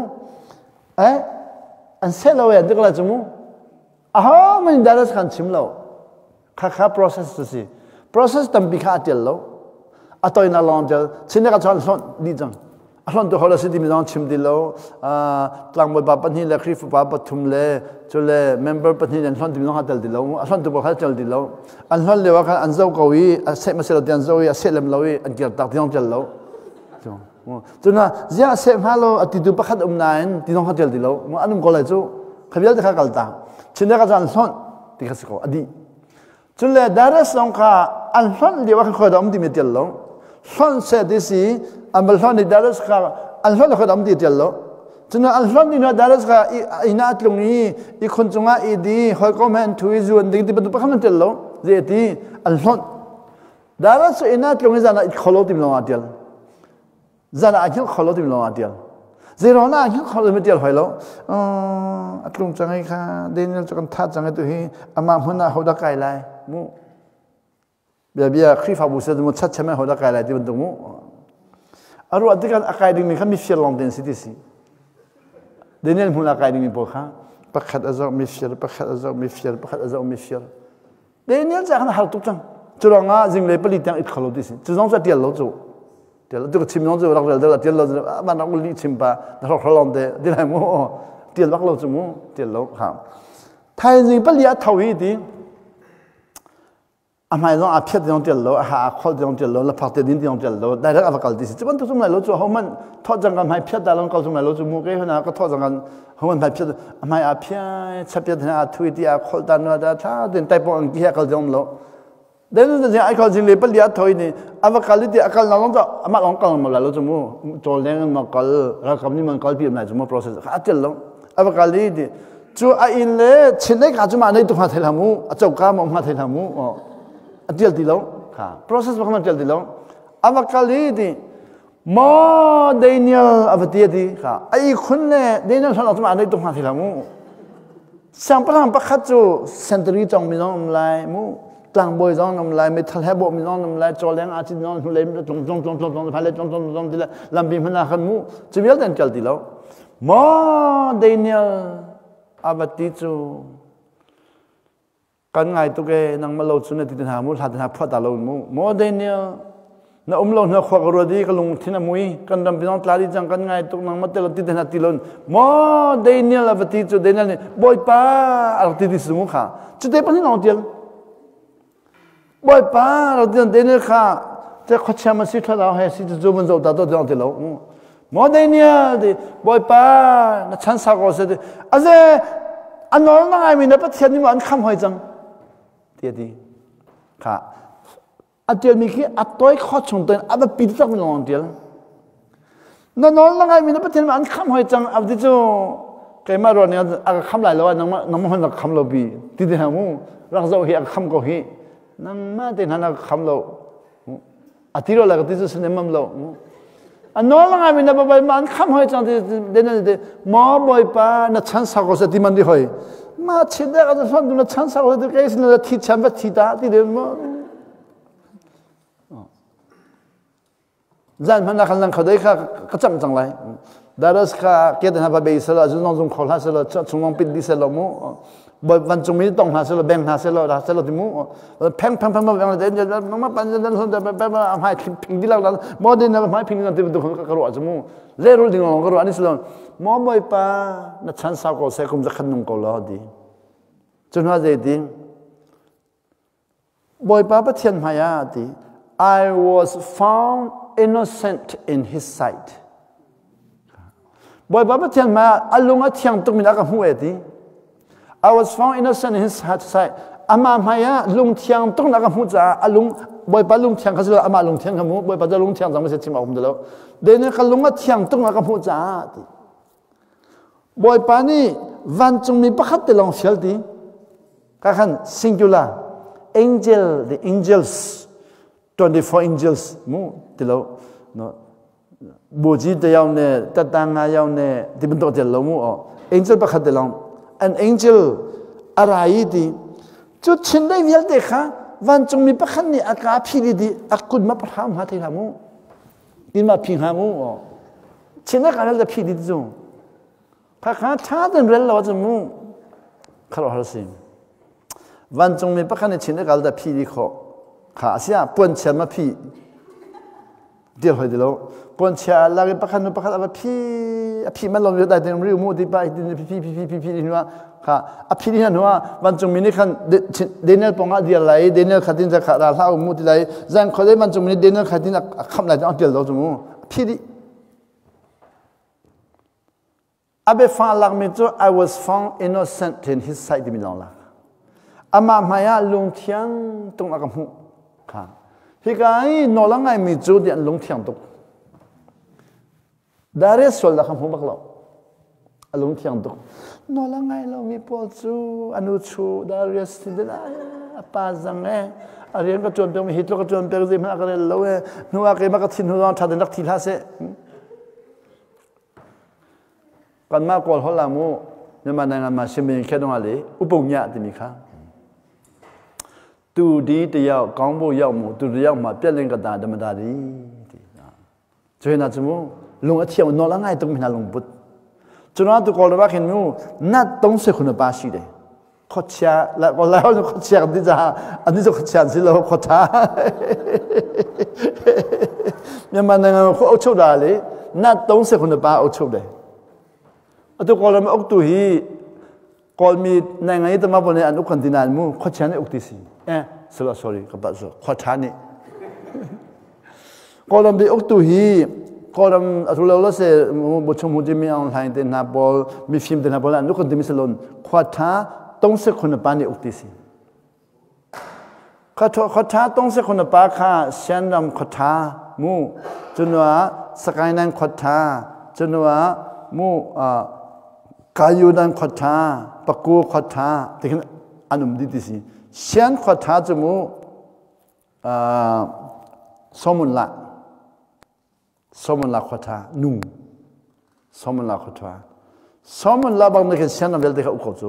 an se lo ya de ko la chu mu aha man daras kan chim lo kha process tu si process tam bi kha tel lo atoi na long jal chine ka chon son di jang alon to hola city mi dang chim di lo tlang mo ba pan hi la khri fu ba pathum le chule member pan hi jan son di no ha tel di lo alon to ba kha tel di lo an hol le wa kan an zo ko wi a se ma se lo dian zo wi a se lem lo wi an ger tak diong tel lo chu na zia se ma lo ati du pakhat nain di no ha tel di lo mo anum ko lai chu khabial de kha kal ta chine ka jan son ti kha ko adi chule daras song kha an son le wa kha dom di me tel lo son se di si amal son di daras kha an son kha dom di tel lo chuna an son ni na daras kha ina tlung ni I khon chunga I di hoi comment thui zuan di pa du pa kham tel lo je ti an son daras ina tlung ni jana kholo tim lo atel zana akhil kholo tim lo atel zero na akhil kholo me tel hoi lo atlung changai kha denial chakan tha changai tu hi ama huna hoda kai lai mu bia khri fa bu se mu chat chama hoda kai lai ti bu mu aru adikan academy kha mi fiel long density si denial huna academy po kha pakhat azar mi fiel pakhat azar mi fiel pakhat azar mi fiel denial cha khan hal tu chang churanga jingle pali tang it khalo ti si chuzong cha tel lo chu tel tu chim nong chu rak tel tel lo ma na uli chim pa na ro khlom de di lai mo tel bak lo chu mu tel lo kha thai ji pali a thawi ti amai long a phet dong tel lo ha khol dong tel lo la phak te din dong tel lo dai rak avakal ti si chban tu sum lai lo chu homan tho jang kan mai phet da long kal sum lai lo chu mu ke hna ka tho jang kan homan mai phet amai a phya cha phet na thui ti a khol dan na da tha den tai po ang ki ha kal jom lo den de ai kal jing le pali a thoi ni avakal ti akal na long cha ama long kal mo lai lo chu mu chol leng ma kal ra kam ni man kal pi na chu mo process kha tel lo avakal ti chu a in le chinai ka chu ma nei tu kha thela mu a chau ka mo ma thela mu atil di lo kha process ba kama atil di lo avakali di mo daniel avati di kha ai khun ne daniel san atma nei tu kha thila mu sang pram pa khat chu century chong mi nom lai mu tlang boy jong nom lai me thal hebo mi nom lai choleng a chi nom le chong phale chong di la lam bi mna khan mu chibial den chal di lo mo daniel avati chu kan ngai tu ke nang malo chu na ti ha mu tha ha phata lo mu mo de ne na lo na khwa ro di ka lung thina mui kan dam binong tlari jang kan ngai tu nang matel ti na ti lon mo de ne la vati chu de ne boy pa ar ti di su mu kha chu de pa ni no tiel boy pa ar ti de ne kha te kho cha ma si tha la ha si chu bun zo da do de ti lo mo de ne de boy pa na chan sa go se de a ze an no na ai mi na pa thian ni man kham hoi jang đi khá à tiền mình khi à tối khó trồng tiền à bắt bị tắc mình lòng tiền nó nói là ngay mình nó bắt tiền mà ăn khăm hơi chăng à đi cho cái mà rồi này à khăm lại rồi nó mà hơn là khăm lâu bị đi đi hàng mu răng dâu hi à khăm có hi nang mà tiền hắn là khăm lâu à tí rồi là cái tí cho sinh mầm lâu à nói là ngay mình nó bắt mà ăn khăm hơi chăng thì đến đây mò bồi pa nó chán sao có sẽ đi mình đi hơi mà chỉ để cái phần đó là chán sao thì cái gì là thịt chán và thịt đá thì đấy mà dân mình là khăn khởi đấy khá chậm chẳng lại đó là khá cái đó là bây giờ là chúng nó dùng khẩu là sẽ là chúng nó biết đi sẽ là mu bởi văn chúng mình tổng là sẽ là bèn là sẽ là thì mu phèn bèn là đấy nó mà bán dân son bèn là hai phình đi là mỗi đêm là hai phình là tiêu thụ cái rượu chúng mu dễ rồi thì nó cái rượu anh sẽ là mỗi buổi pa nó chán sao có sẽ cũng rất khăn nung cầu lo đi cho nó gì đi buổi pa bắt thiên hay à đi I was found innocent in his sight. Boy baba tiang ma alunga tiang tuk min aka huwe ti. I was found innocent in his sight. Ama maya lung tiang tuk naka hu cha alung boy ba lung tiang khasilo ama lung tiang kamu boy ba lung tiang jang se chima um delo. Dene ka lunga tiang tuk naka hu cha ti. บอยปานี่วันจงมีประคัตเตลองเสียดีก็ขัน singular angel the angels 24 angels มูเตลเนาะบูจีเดียวเนี่ยตัดต่างายาวเนี่ยที่เป็นตัวเตลมูอ๋อ angel ประคัตเตลอง an angel อะไรดีจุดชินได้เวียลเด็กค่ะวันจงมีประคันนี่อากาศพิริดีอากุลมาประทามหาที่หามูกินมาพิงหามูอ๋อชินได้การเรื่องพิริดีจงข้าข้าท้าเดินเรื่องเราจะมูข้าเราหาสิ่งวันจงมีประคันนี่ชินได้การเรื่องพิริขอข้าเสียปนเชื่อมาพิเดี๋ยวให้เดี๋ยวปนเชื่อลากประคันนู้นประคันอะไรพิมันลงอยู่ได้เดี๋ยวริวมูดีไปพินี่ว่าค่ะพินี่นั่นว่าวันจงมีนี่ขันเดนิเอลปงอาเดียร์ไรเดนิเอลขัดดินจะขาดราลาอุมูที่ไรจังเขาได้วันจงมีเดนิเอลขัดดินคำไหนจะเอาเดียร์เราจมูพินี่อาเบฟังหลักมิจู I was found innocent in his sight ที่มีลองละอามาหมายลงเทียงตรงนักหูค่ะฮิกายนอลังไงมิจูเดียนลงเทียงตรงดาริสส่วนละคำหูบักเราลงเทียงตรงนอลังไงเรามีปอจูอนุชูดาริสที่เดน่าปาจังเออะไรก็จนเป็นฮิตก็จนเป็นสิ่งอะไรเราเอนัวเกมก็ทิ้งหัวทัดนักทีละเสกันมากกว่าเขาละมูเนี่ยมันงานมาเชื่อมแค่ตรงอะไรอุปนิสัยที่มีค่ะตูดีเดียวกองบุยาวมูตูเดียวมาเปลี่ยนเรื่องกระดาษธรรมดาดีช่วยนะจมูลงอาเทียมนอละง่ายตรงพินาลงบุตรจนว่าตัวกอลว่าเห็นมูนัดตรงเสกคนละป้าชีเดขดเชียแล้วก็แล้วขดเชียกันที่จะอันนี้จะขดเชียสิเราขดท้าเนี่ยมันงานเขาเอาโชว์ได้เลยนัดตรงเสกคนละป้าเอาโชว์ได้ตัวกอลมันอุกตุฮีกอลมีในไงแต่มาบนในอันอุกันตินานมูขดเชียนี่อุกติสิsorry กับปัสสาวะขดท้านี่กอลมีอุกตุฮีก็รำอัตุลลาเสบุชมุจิมีออนไลน์เดินนับบอลมีฟิล์มเดินนับบอลอันนู้นคนที่มีสลอนขวัญท้าต้องเสกคนปานี่อุติสิขวัญท้าต้องเสกคนปาค่ะเช่นรำขวัญท้ามูจนว่าสกายนันขวัญท้าจนว่ามูกายุนันขวัญท้าปะกูขวัญท้าที่กันอันนู้นดีสิเช่นขวัญท้าจมูสมุนละสมุนลาขวัญท้านุ่งสมุนลาขวัญท้าสมุนลาบางทีเช่นนั้นเวลาที่เขาอุกจู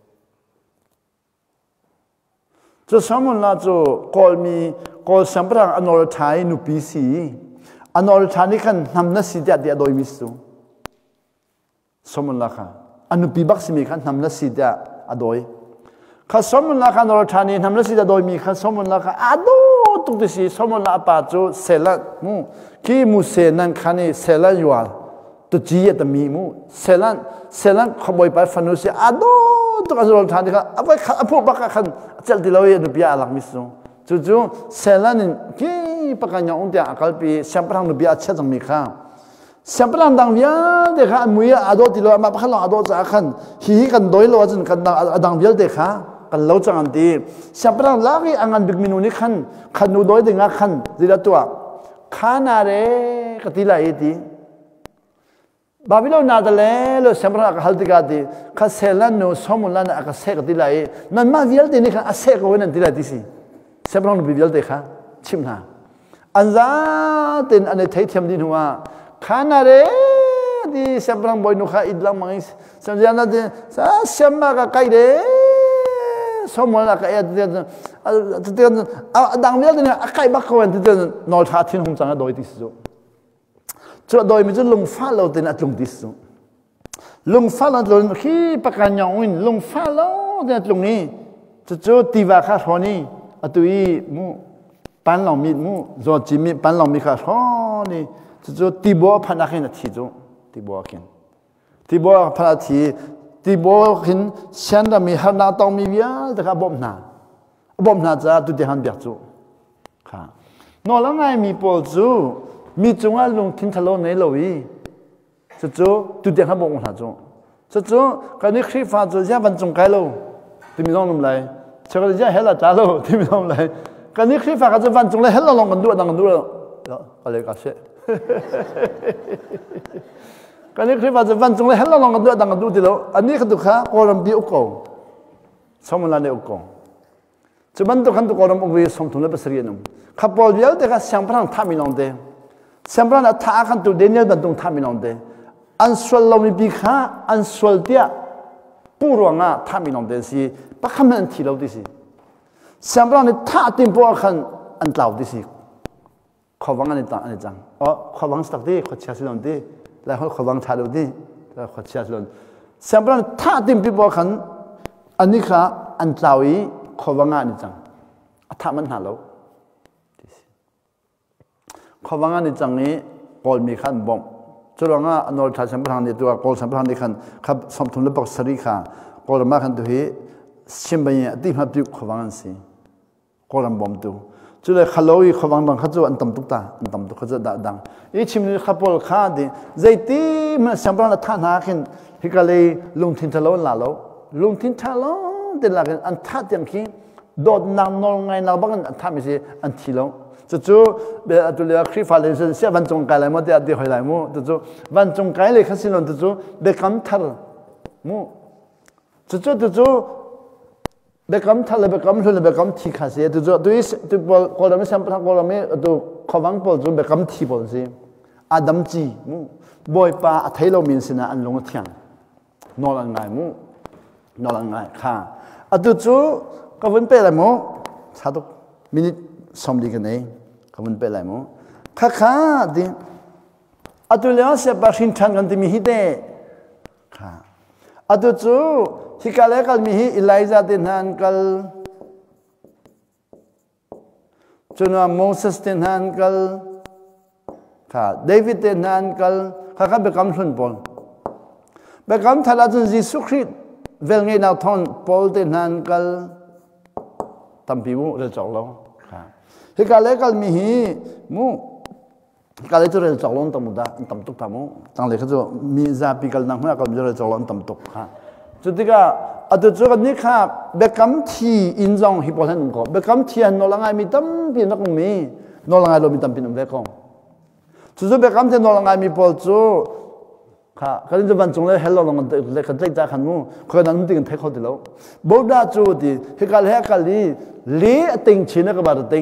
จะสมุนลาจูกอลมีกอลสัมปรางอนอร์ทายนุปีสีอนอร์ทายนี่กันนำนักสิทธิ์เดียโดยมิสูสมุนลาค่ะอนุปีบักสิมีกันนำนักสิทธิ์โดยข้าสมุนลาค่ะอนอร์ทายนี่นำนักสิทธิ์โดยมีข้าสมุนลาค่ะโดตุกติสีสมุนลาปาจูเซลันมูที่มูเซนันขันนี่เซลันอยู่อ่ะตุจีตมีมูเซลันขบอยไปฟันุสีโดตุกอันอร์ทายนี่ค่ะเอาไปพูดบักขันเจลติลอยนุบีอาลักมิสูจู่ๆเซลันนี่ที่ปากกันยังอุ่นเดียอักลปีเชมปรังนุบีอาเชจังมีข้าเชมปรังดังเวียเด็กข้ามุยอาโดติลอยมาพักลองอาโดจะขันฮีกันโดยลอยจนกันดังเวียเด็กข้ากันเล่าจังอันดีเชมปรังลากีอังอันบิกมินุนี่ขันนูโดยเด็กขันจีรัตัวข้านาเร่กติลายดีบาบิโลนาตะเลโลเชมปรังอักฮัลติกาดีข้าเซลันโนสมุนลันอักเซกติลายนั่นมาเวียเด็กนี่ขันอาเซกเอาไว้นั่นติลายดีสิเชมปรังนุบิเวียเด็กข้าชิมนาอันซาตินอันนี้ไทยเทียมดินหัวข้านาเร่ดีเชมปรังบอยนุข้าอิดลังมังสเชมจันนั่นดีเชมมากะไกเร่สมุนละก็เอเดียนดังเดียวเนี่ยใครบักเขาเองที่จะนอลชาทิ้งหุ่นจังโดยที่สุดจุดโดยมีจุดลงฟ้าเราเดินอัดลงที่สุดลงฟ้าเราลงขี้ปากกันยองวินลงฟ้าเราเดินอัดลงนี้จุดที่ว่าข้าทอนี่อัตุยมูปันหลงมีมูจอจิมีปันหลงมีข้าทอนี่จุดที่บัวพันนักเห็นที่จุดที่บัวเห็นที่บัวพันที่ที่บอกเห็นเช่นนั้นมีหันหน้าต้องมีเวียแต่ก็บ่มหน้าจะตุเดียหันเบียดจูค่ะนอกแล้วไงมีปอลจูมีจงอาลงทิ้งทะเลในโลวีจูตุเดียหันบ่มหน้าจูการนี้คริฟ้าจูยังวันจงไกลโลที่มีน้องนุ่มเลยเชื่อว่าจะเห็นละจ้าโลที่มีน้องเลยการนี้คริฟ้าก็จะวันจงเลยเห็นละลงกันด้วยดังกันด้วยก็เลยก็เสีย cái này khi vào giờ văn chúng lại hết lòng cái đằng cái đu thì lâu anh ấy cái đu khác có làm đi ốc cầu xong rồi là đi ốc cầu cho văn tôi khăn tôi có làm ông về xong thùng lại bớt seri nông khắp bao nhiêu thì cái xem phẳng tham mình ông đấy xem phẳng là thà khăn tôi đến giờ văn tôi tham mình ông đấy anh xuân lâu mình bị khá anh xuân tiệt bù ruộng à tham mình ông đấy gì bắt khăm anh thi lâu đấy gì xem phẳng là thà tìm bộ khăn anh lâu đấy gì khó vắng anh chẳng khó vắng sạc đi khó chia sẻ luôn đi lại khó vắng trả được đi khó chia sẻ luôn xem phẳng là thà tìm bộ khăn anh ấy khá anh lâu ý khó vắng anh chẳng thà mình hà lâu khó vắng anh chẳng ấy cònมีขั้นบ่มจุดนั้นอันนั้นทำสัมพันธ์ในตัวก็สัมพันธ์ในขั้นครับสมทุนและปักสริขาก็ลำบากขั้นตัวที่ชิมไปเนี่ยที่มาพิจขวังสิก็ลำบ่มตัวจุดเลยขลุ่ยขวังดังข้าจะอันต่ำตุกตาอันต่ำตุกข้าจะดังอีชิมนี่ข้าพอลข้าดีใจที่มันสัมพันธ์ท่านหาขึ้นที่ก็เลยลงทิ้งทะเลลาโลลงทิ้งทะเลเดินหลังอันท่าอย่างขี้โดดนางนอนไงนางบ้างอันท่าไม่ใช่อันทีโลจู่เบลตุเลียคริฟาเลนเสียวันจงไกลเลยมั้งเดี๋ยวเดี๋ยวหอยไหลมั้งจู่วันจงไกลเลยข้าสิลอนจู่เบคำทัลมั้งจู่เบคำทัลเลยเบคำทุนเลยเบคำทีข้าสิจู่ตัวนี้ตัวบอลก็เราไม่สัมผัสก็เราไม่ตัวขวังบอลจู่เบคำทีบอลสิอาดัมจีมั้งบอยป้าไทยเรามีสินะอันลงเทียนนอนง่ายมั้งนอนง่ายค่ะจู่ก็วันเปิดเลยมั้งชาตุมินิสมดีกันเองขบุญเป็นไรมั้งข้าดิอัตุเลี้ยเสียบชินทันกันที่มีฮิตเต้ค่ะอัตุจูฮิกาเลกัลมีฮิอิไลซาตินันกัลจนว่าโมเสสตินันกัลค่ะเดวิดตินันกัลข้าเบคำทุนปอลเบคำทัลาจุนยิสุคริสเวลเงยนาวทอนปอลตินันกัลตั้มพิวเรื่องจอกเราฮิกาเลกัลมีฮีมูฮิกาเลจุเรลจอกลอนตัมมุดาตัมตุกทามูตั้งเลยเขาจะมีซาปิกัลนังหัวกัลจุเรลจอกลอนตัมตุกฮะจุดที่ก็อัตจุกันนี่ค่ะเบคำทีอินจงฮิปโปเทนนุ่งก็เบคำทีอันนอลังไงมีตั้มปีนักมีนอลังไงเรามีตั้มปีนุ่งเล็กก็จุดเบคำทีนอลังไงมีพอจูค่ะก็เลยจะบรรจงเลยเฮลโลลงกันเลยกันใจใจขันมูคนนั้นติงเทคเขาติแล้วบูดาจูดีฮิกาเลกัลลีเลี้ยติงชินก็บาร์ติง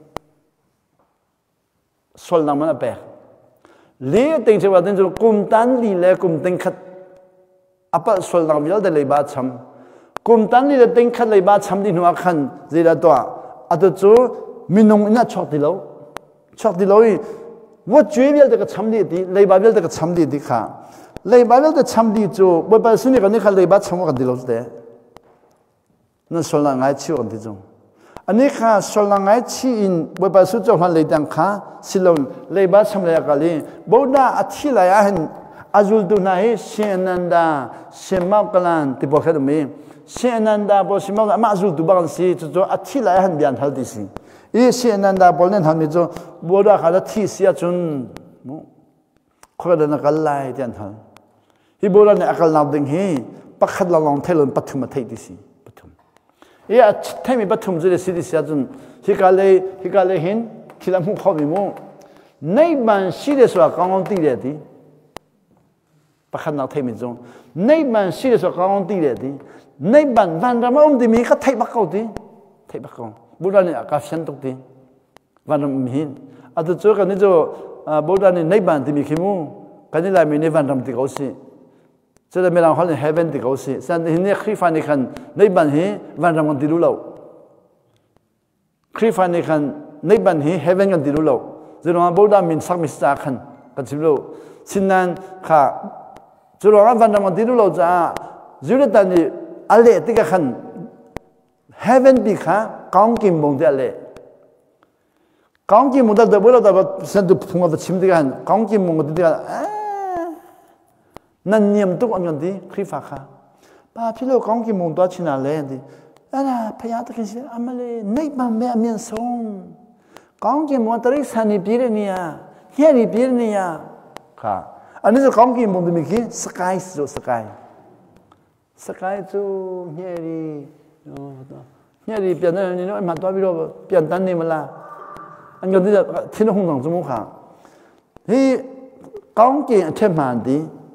ส่วนนั้นมันเป็นเลี้ยติงเชื่อว่าติงจะกุมตันลีเล่กุมติงขัดอัปะส่วนนั้นวิลเดเลยบาดช้ำกุมตันลีเล่ติงขัดเลยบาดช้ำที่หัวขันจีละตัวอัตจูมินงอิน่าช็อกดีแล้วว่าจุยวิลเดก็ช้ำดีเลยบาวิลเดก็ช้ำดีค่ะเลยบาวิลเดช้ำดีจูบ่ไปสุนีกันนี่ขัดเลยบาดช้ำกันดีแล้วสุดเด้นั่นส่วนนั้นไงชิวกันที่จงอันนี้ค่ะส่วนหลังไอ้ชีอินบริบาสุดจอมันเลยดังค่ะสิลอนเลยบาสำเร็จกันเลยบูดาอธิลายเห็นอาจุลตุนายเชนันดาเชมากัลันที่บอกให้ดูมั้ยเชนันดาบอกเชมากัลันมาอาจุลตุบังสิจู่อธิลายเห็นเบียนทัลดิสิอีเชนันดาบอกเนี่ยทำนี่จู่บูดาเขาจะที่เสียจนคนเดินนักไล่เดียนทัลฮีบูดาเนี่ยอักลังดึงฮีปักขัดลองเทลนปัทุมมาเทดิสิเอ้ยที่มีปัจจุบันจะสิ่งที่เสียจนฮิกาเลเห็นที่เราพูดเขาไม่รู้ในบ้านสิ่งที่สุดกางตีเลยดีประคันนักที่มีจงในบ้านสิ่งที่สุดกางตีเลยดีในบ้านวันเราไม่อุ้มดีมีก็ไทยบักเขาดีไทยบักเขาบุรุษเนี่ยกาฟเชนตุกดีวันเราไม่เห็นอาจจะเจอกันนี่จะบุรุษเนี่ยในบ้านที่มีขี้มูกันนี่แหละมีในวันเราที่เขาสิจะได้ไม่ต้องขอในเฮเวนที่เขาสิแต่ที่นี่คริฟานิคันในบ้านเฮวันรำกันที่รู้เราคริฟานิคันในบ้านเฮเฮเวนกันที่รู้เราจะรู้ว่าบูดามินสักมิสตาคันกันที่รู้สิ่งนั้นค่ะจะรู้ว่าวันรำกันที่รู้เราจะจุดนั้นนี่อะไรที่กันเฮเวนปีค่ะกางกิมบงที่อะไรกางกิมบงแต่บูดาแต่ว่าฉันดูพุ่งเอาไปชิมที่กันกางกิมบงที่กันนั่นเนียมตุกอันกันดีคริฟาค่ะป้าพี่ลูกของกิมงตัวชินาเลยดีอะไรพยาตะกินสิอามาเลยในบ้านแม่เมียนส่งของกิมงตริสันนิพิเรเนียเฮียนิพิเรเนียค่ะอันนี้จะของกิมงตัวมีกี่สกายจูสกายจูเฮียรีเปลี่ยนอะไรนี่น้อยมาตัวพี่ลูกเปลี่ยนตันนี่มาละอันกันที่จะที่น้องหงส์จมูกค่ะที่ของกิมเทมันดี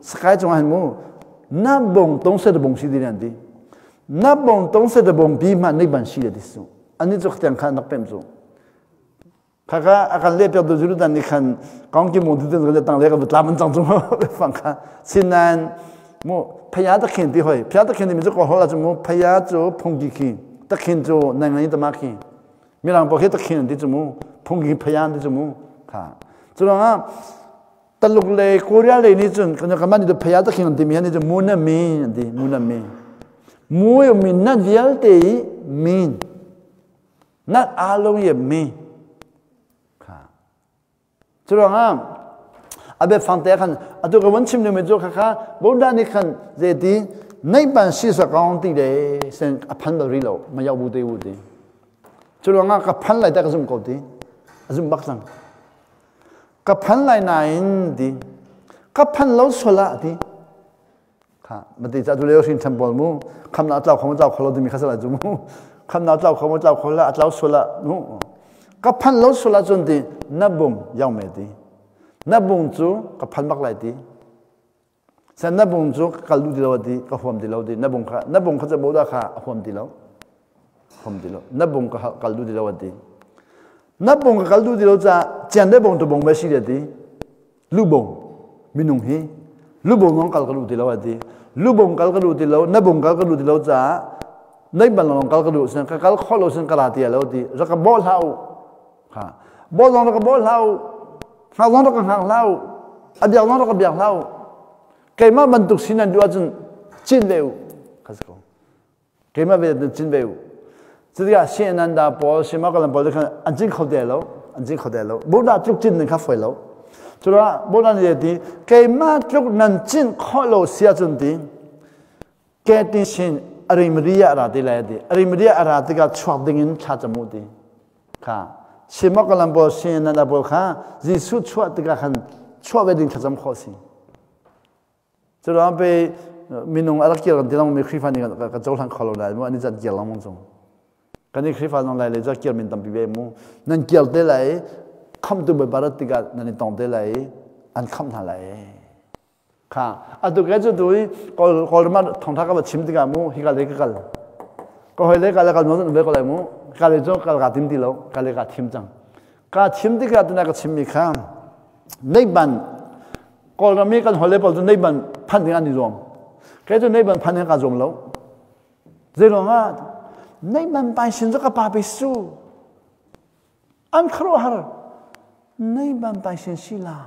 สกายจงหันมูนับบงตรงเสด็จบงสีดีนั่นดีนับบงตรงเสด็จบงบีมันในบัญชีเดิสุอันนี้จุกเตียงขันนักเป็นจุข้าก็อาการเลี้ยบดูจุดนั้นนี่ขันกองกิมงที่ตึงก็จะตั้งเลี้ยกับตามันจังจุไปฟังข้าสินนั้นมูพยาตะเข็นที่หอยพยาตะเข็นที่มันจะก่อหัวเราจะมูพยาจูพงกิคีตะเข็นจูในงานนี้ตะมาคีมีหลังบอกให้ตะเข็นที่จมูพงกิพยานที่จมูค่ะจุดนั้นตลุกเลยกูเรียเลยนี่จนกันกันมันนี่พยาตะเข็นที่มีอันนี้จะมูนมีอันนี้มูนมีมูยมีนัดเดียวเตยมีนัดอารมณ์เยมีค่ะจุดนั้นอาเบฟังเตะขันอาตัวกับวันชิมเนี่ยไม่รู้ค่ะบนด้านนี้ขันเจดีในบ้านชีสกองตีเดเส้นอพันบริโลไม่ยาวบูเดบูเดจุดนั้นกับพันไหลแต่ก็สุ่มกอดีสุ่มบักสังกับพันไหลไหนดีกับพันเล้าสละดีค่ะมันติดจากตัวเลี้ยวสินทัมบอลมูคำนาเจ้าของเจ้าคนเราดีมีข้าสละจุมูคำนาเจ้าของเจ้าคนละเจ้าสละมูกับพันเล้าสละจนดีนับบุมยาวไม่ดีนับบุญจูกับพันบักไหลดีเส้นนับบุญจูกัลดูดีแล้วดีกับความดีแล้วดีนับบุญเขาจะบอกว่าค่ะความดีแล้วนับบุญกับกัลดูดีแล้วดีนับบุญกับกัลดูดีแล้วจะเจนได้บุญตัวบุญไม่ใช่ดีลูกบุญมินุงฮีลูกบุญน้องกัลดูดีแล้วดีลูกบุญกัลดูดีแล้วนับบุญกัลดูดีแล้วจะในบ้านเรากัลดูเส้นกัลข้อเราเส้นกระดาษแล้วดีเราก็บอลเท้าค่ะบอลเราก็บอลเท้าหากเราก็หากเล่าอดีตเราก็เบียดเล่าเกี่ยมาบรรทุกสินันดูอาจจะจินเบลครับสิเกี่ยมาเป็นจินเบลจะเรียกเสียนันดาพอเสียมาก็ลำบากเลยกันอันจินเขาเดลแล้วบุตรจุกจินหนึ่งข้าไฟแล้วจุดว่าบุตรนี่ดีเกี่ยมาจุกนันจินข้อเราเสียจนดีเกี่ยติสินอริมเรียอะไรดีอริมเรียอะไรที่ก็ชอบดิ่งชาจมูกดีค่ะเชื่อมากลำบากเชื่อนั่นลำบากค่ะยิสุชั่วที่กันชั่วเวดินขจำข้อสิจะเราไปมีน้องอะไรเกี่ยวกันที่เราไม่คลิปนี้กันเจ้าทางขอเราได้มั้งอันนี้จะเกี่ยวเรามั้งจงกันนี่คลิปน้องอะไรเลยจะเกี่ยวมินตั้มปีเบมั้งนั่นเกี่ยวได้เลยคำตัวแบบที่กันนั่นต้องได้เลยอันคำท่าเลยค่ะอันตัวแกจะดูก็มาท่องทักกับชิมที่กันมั้งฮิกันเลยกันก็ให้เลยกันแล้วกันโน้นเบก็เลยมั้งการเลี้ยงการทิมที่เราการเลี้ยงทิมจังการทิมที่การตัวนั้นก็ทิมมีข้ามในบ้านก็เรามีการหัวเล็บตัวในบ้านพันธุ์งานนิยมแค่ตัวในบ้านพันธุ์งานการจมแล้วเรื่องว่าในบ้านไปสินจะกับปาไปสู้อันครัวฮาร์ในบ้านไปสินศิลา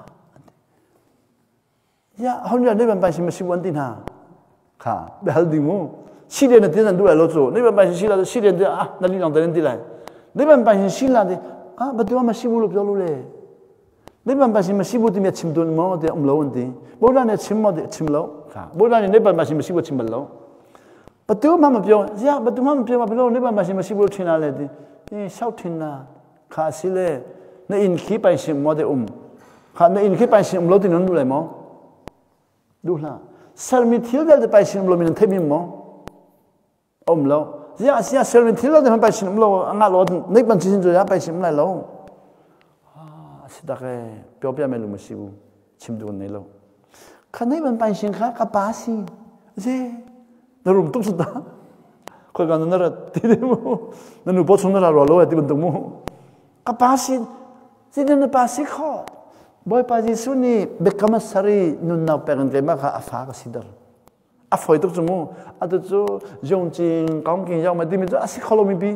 อย่าเขาเนี่ยในบ้านไปสินมาสิวันที่น่ะค่ะแบบฮัลดิมูสิเดือนที่นั่นดูแลเราจู่ในบ้านไปสิลาสิเดือนที่นั่นนี่ลองเดินที่ไหนในบ้านไปสิลาดิบัดว่ามาสิบุลุบยาลุเลยในบ้านไปสิมาสิบุที่มีชิมตุนมอเดอมลาวนี่โบราณเนี่ยชิมมอเดชิมลาวค่ะโบราณเนี่ยในบ้านไปสิมาสิบุชิมลาวบัดว่ามาเปียวเสียบัดว่ามาเปียวมาเปียวในบ้านไปสิมาสิบุทินาเลยดิชาวทินาข้าสิเลยในอินคีไปสิมอเดข้าในอินคีไปสิลาวที่นั่นดูเลยมั้งดูละสารมิทิลเดลไปสิลาวมีนั่นเทมิมมั้งลาวเสียเซลล์ที่เราจะไปชิมเราอังกฤษในบัญชีจะไปชิมอะไรเราสิตาเกเปียวเปียไม่รู้มั้งชิบุชิมดูนี่เราข้าในบัญชีข้ากับป้าสิเจ้นรุมตุกสุดาคุยกันนั่นแหละที่เดียวนั่นหนูพูดสุนทรเราเลยที่บันทึกมูกับป้าสิที่นั่นป้าสิข้อบอยป้าจิสุนี่เบกามาสารีนุ่นน่าเป็นกันมาข้าอาฟ้าก็สิดาอาฝอยตุกจมูกอาตุจูจงจิงกองกินยาวมาดิมิจูอาศิขลุ่มบี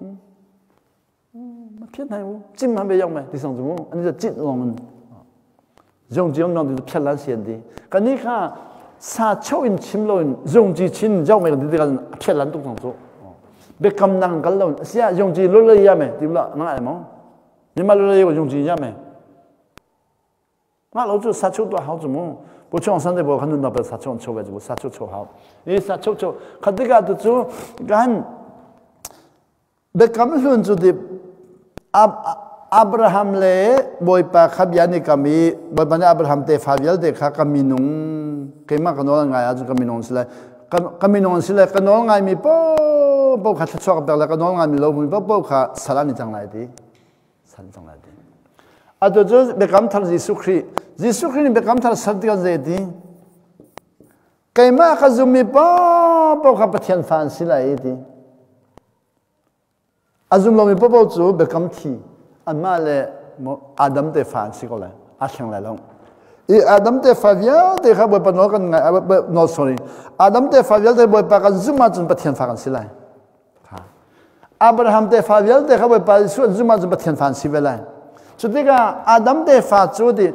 มาเพี้ยนไหนวะจิ้มมันไปยาวมาที่สองจมูกอันนี้จะจิ้มลงมันจงจิงน้องดูเพี้ยนล้านเสียดีกันนี้ค่ะซาเช่าอินชิมลงจงจีชินยาวมากันที่กันเพี้ยนล้านตุกสองจูเบกำนังกันแล้วเสียจงจีลุเลยยามไหมที่ละนั่งอะไรมั้งนี่มาลุเลยว่าจงจียามไหม那老子杀球多好怎么？不像上次我看到那边杀球球为什么杀球球好？你杀球球，看这个都做干，别他们说做的阿布拉罕嘞，不把卡比亚尼卡米，不把那阿布拉罕的法比亚的卡卡米农，给嘛看到人家就卡米农是嘞，卡米农是嘞，看到人家米不卡出错个了，看到人家米老米不卡撒拉尼将来的，撒拉尼将来的。啊，就是别讲他耶稣基督，耶稣基督别讲他实际上是的， cái mà khá dùng mi bao khá bắt thiên phản xí lại đi dùng lòng mi bao chú bị cấm thi anh mà là Adam để phản xí có lại chẳng lại lòng Adam te favial te kha boy pa no kan no sorry Adam te favial te boy pa kan zuma chun pathian fa kan silai ha Abraham te favial te kha boy pa su zuma chun pathian fan sivelai chutika Adam te fa chu di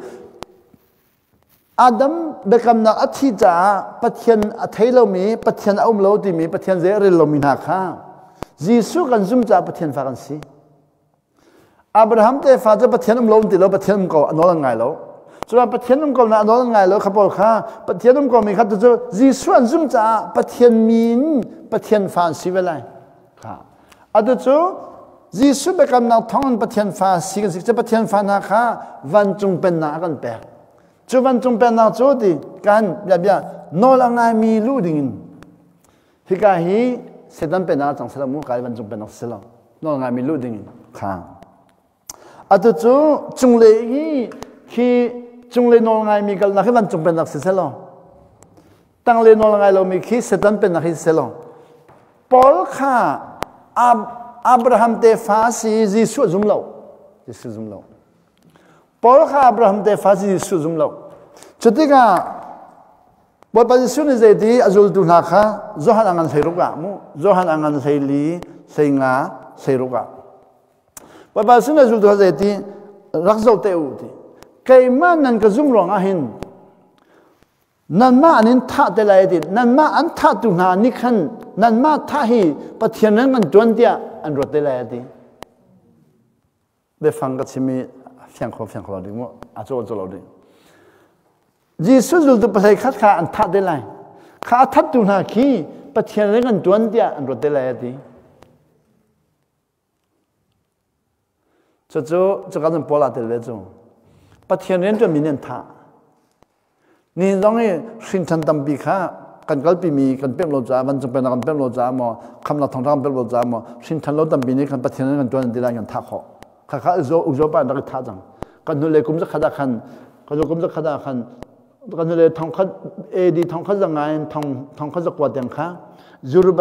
Adam bekam na athi cha pathian athailo mi pathian aum lo ti mi pathian ze rel lo mi na kha Jisu kan zum cha pathian fa kan si Abraham te fa cha pathian um lo ti lo pathian ko anol ngai lo cho nên bắt thiên ông cầu na đó ngày lo khắp bầu kha bắt thiên ông cầu mình khắp cho Giêsu zoom cha bắt thiên min bắt thiên phản si về lại kha à đó cho Giêsu bị cầm nào thong bắt thiên phản si cái gì bắt thiên phản na kha văn trung bên naกันbẹt cho văn trung bên na cho điกันแบบnô là ngày mi lu đình thì cái hi sẽ đâm bên na chẳng sẽ làm cái văn trung bên na sẽ làm nô là ngày mi lu đình kha à đó cho trung lệ hi khi chung lên nô ngay mi gal na khi văn chung bên đặc sẽ lo tăng lên nô ngay lo mi khi sẽ tăng bên đặc sẽ lo Paul kha Abraham te phá si Giêsu zum lo Paul kha Abraham te phá si Giêsu zum lo cho tức là bởi vì Giêsu này dạy đi azul tu na kha Johan angan say ruga mu Johan angan say li say nga say ruga bởi vì Giêsu này azul tu dạy đi rắc dầu teu đi cái mà nên cái dung lòng ahin nên mà anh thà để lại đi nên mà anh thà tu na ni khan nên mà thà hi bắt thiên nên anh tuân dia anh rồi để lại đi để phăng cái chimi phiền khó đi mu cho đi Giêsu rồi tu bắt khát khá anh thà để lại khá thà tu na khi bắt thiên nên anh tuân dia anh rồi để lại đi cho cái gì bỏ lại để lại cho bắt thiên nhiên cho mình nên thà, nên rằng ấy sinh thành tâm bị khá, cần cái bị mi cần bém lột giá, vẫn trong bên cần bém lột giá mà, không là thông常bém lột giá mà, sinh thành lột tâm bị này cần bắt thiên nhiên cần tuân đi lại cần thà họ, khá uzo ba nó cái thà rằng, cần nuôi lấy cũng rất khá khăn, cần nuôi lấy thông khát, đi thông khát rằng ngay thông khát rất quan trọng khá, dù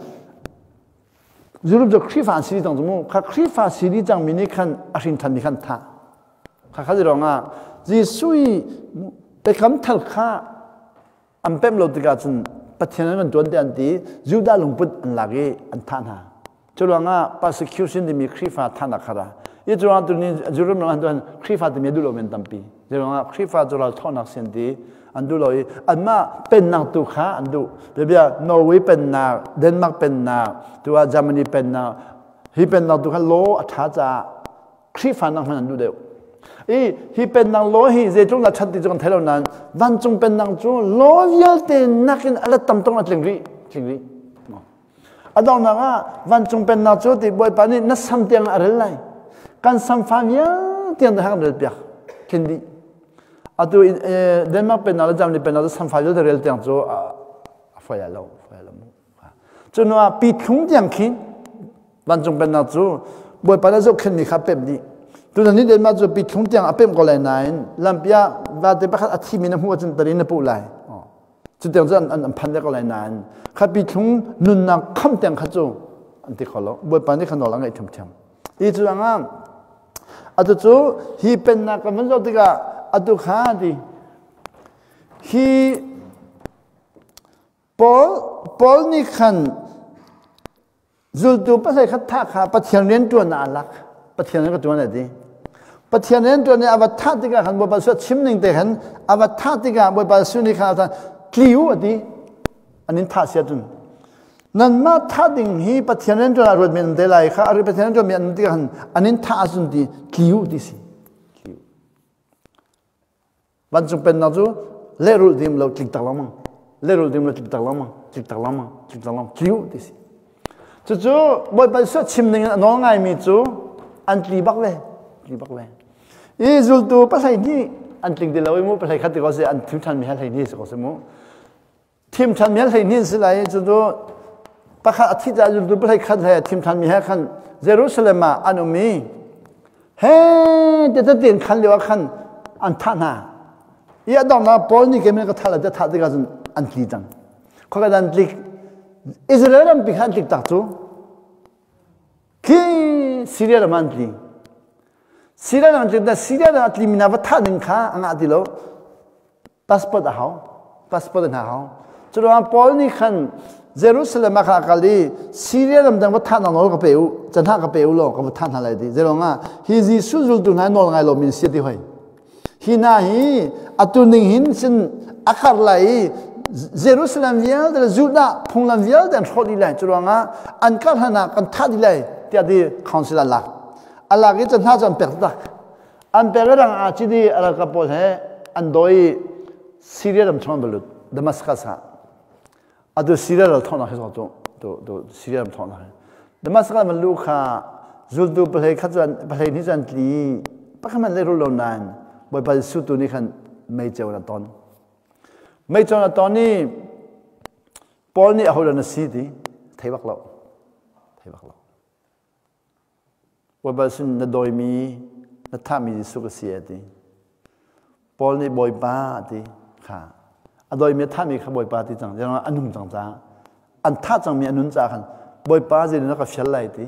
cho khi phản xử lý trong chúng khá khi phản xử lý trong mình cần sinh thành mình cần thà khá gì rồi à Giêsu bị cấm thật khá anh bém lột cái chân bắt thiên nhân tuân tiền đi Juda lùng bút anh là cái anh than ha cho rồi à persecution thì mình khi phá than là khá ra ít rồi anh tụi mình Jerusalem nó anh tụi khi phá thì mình đủ mình tâm pi rồi à khi phá cho là thon nặng sen đi anh đủ rồi anh mà bên nào tụ khá anh đủ bây giờ Norway bên nào Denmark bên nào tụi Germany bên nào hi bên nào tụi khá lố thà ra khi phá năng anh đủ đều hi bên năng lối hi dễ chúng là chặt đi trong thái lâu nan văn trung bên năng chúng lối yếu tiền nãy cái là tầm trung là chỉnh lý ở đâu nào á văn trung bên năng chúng thì bồi bán đi nó xăm tiền ở đây này can xăm phàm nhá tiền hàng được bịa kinh đi ở tu Denmark bên nào là Germany bên nào là xăm phàm được real tiền cho phải là lâu cho nó bị thủng tiền kinh văn trung bên nào chúng bồi bán cho kinh đi khắp bên đi tu nanti dia maju pi thung tiang apem ko lai nain lampia va te pakhat athi min hu chen tarin na pu lai chu tiang jan an phan de ko lai nan kha pi thung nun na kham tiang kha chu an ti kholo boi pan ni khan ngai thum tham I chu anga atu chu hi pen na ka man zo tiga atu kha di hi Paul ni khan zul tu pa sai khat tha kha pa thiang ren tu na alak pa thiang ka tu na diปัจจัยนั้นตัวนี้อวัตถัติกาขันบ่ปัสสาวะชิมหนึ่งแต่ขันอวัตถัติกาบ่ปัสสาวะนี่ขันท่านคลิวอดีอันนี้ท่าเสียจุนนั่นมาท่าดิ่งฮีปัจจัยนั้นตัวอารมณ์มันเดลัยค่ะอารมณ์ปัจจัยนั้นตัวมีอันที่ขันอันนี้ท่าจุนดีคลิวดีสิคลิววันจุเป็นนั่นจูเลรูดิมเราจิกตะลามังเลรูดิมเราจิกตะลามังคลิวดีสิจู่บ่ปัสสาวะชิมหนึ่งน้องไงมีจู่อันลีบักเลยIzul tu pasal ni anting dilawi mu pasal khat ko se an thim than mi hal hai ni se ko se mu thim than mi hal hai ni se lai chu do pakha athi ja ju tu pasal khat hai thim than mi ha khan Jerusalem ma anumi he te ta tin khan lewa khan an tha na ia dong na Paul ni kemen ka thala te tha te ka jun an tli jang kho ka dan tli Israel am pikhan tli tak chu ki Syria ram an tli Syria ram tli da Syria ram tli mina va tha ning kha anga ti lo passport na hao chu ro Paul ni khan Jerusalem kha kali Syria ram dang va tha na no ka peu chan ha ka peu lo ka va tha na lai di zero nga hi ji su zul tu na no ngai lo min si ti hoi hina hi atuning hin sin akhar lai Jerusalem vial de Juda phunglam vial dan khodi lai chuanga an kar hana kan tha di lai tia di council ala ala ge chan ha chan pek tak an pek rang a chi di ala ka pol he an doi Syria ram thon balut Damascus ha adu Syria ral thon na he so to Syria ram thon na Damascus man lu kha zuldu play khajan play ni jan tli pakhaman le ro lo nan boy pa su tu ni khan mai chaw na ton mai chaw na ton ni Paul ni ahola na si di thaiwak lo boy ba sin na doi mi na tha mi su ka si ati Paul ni boy pa ti kha adoi mi tha mi kha boy pa ti chang jang anung chang cha an tha chang mi anun cha khan boy pa ji na ka fial lai ti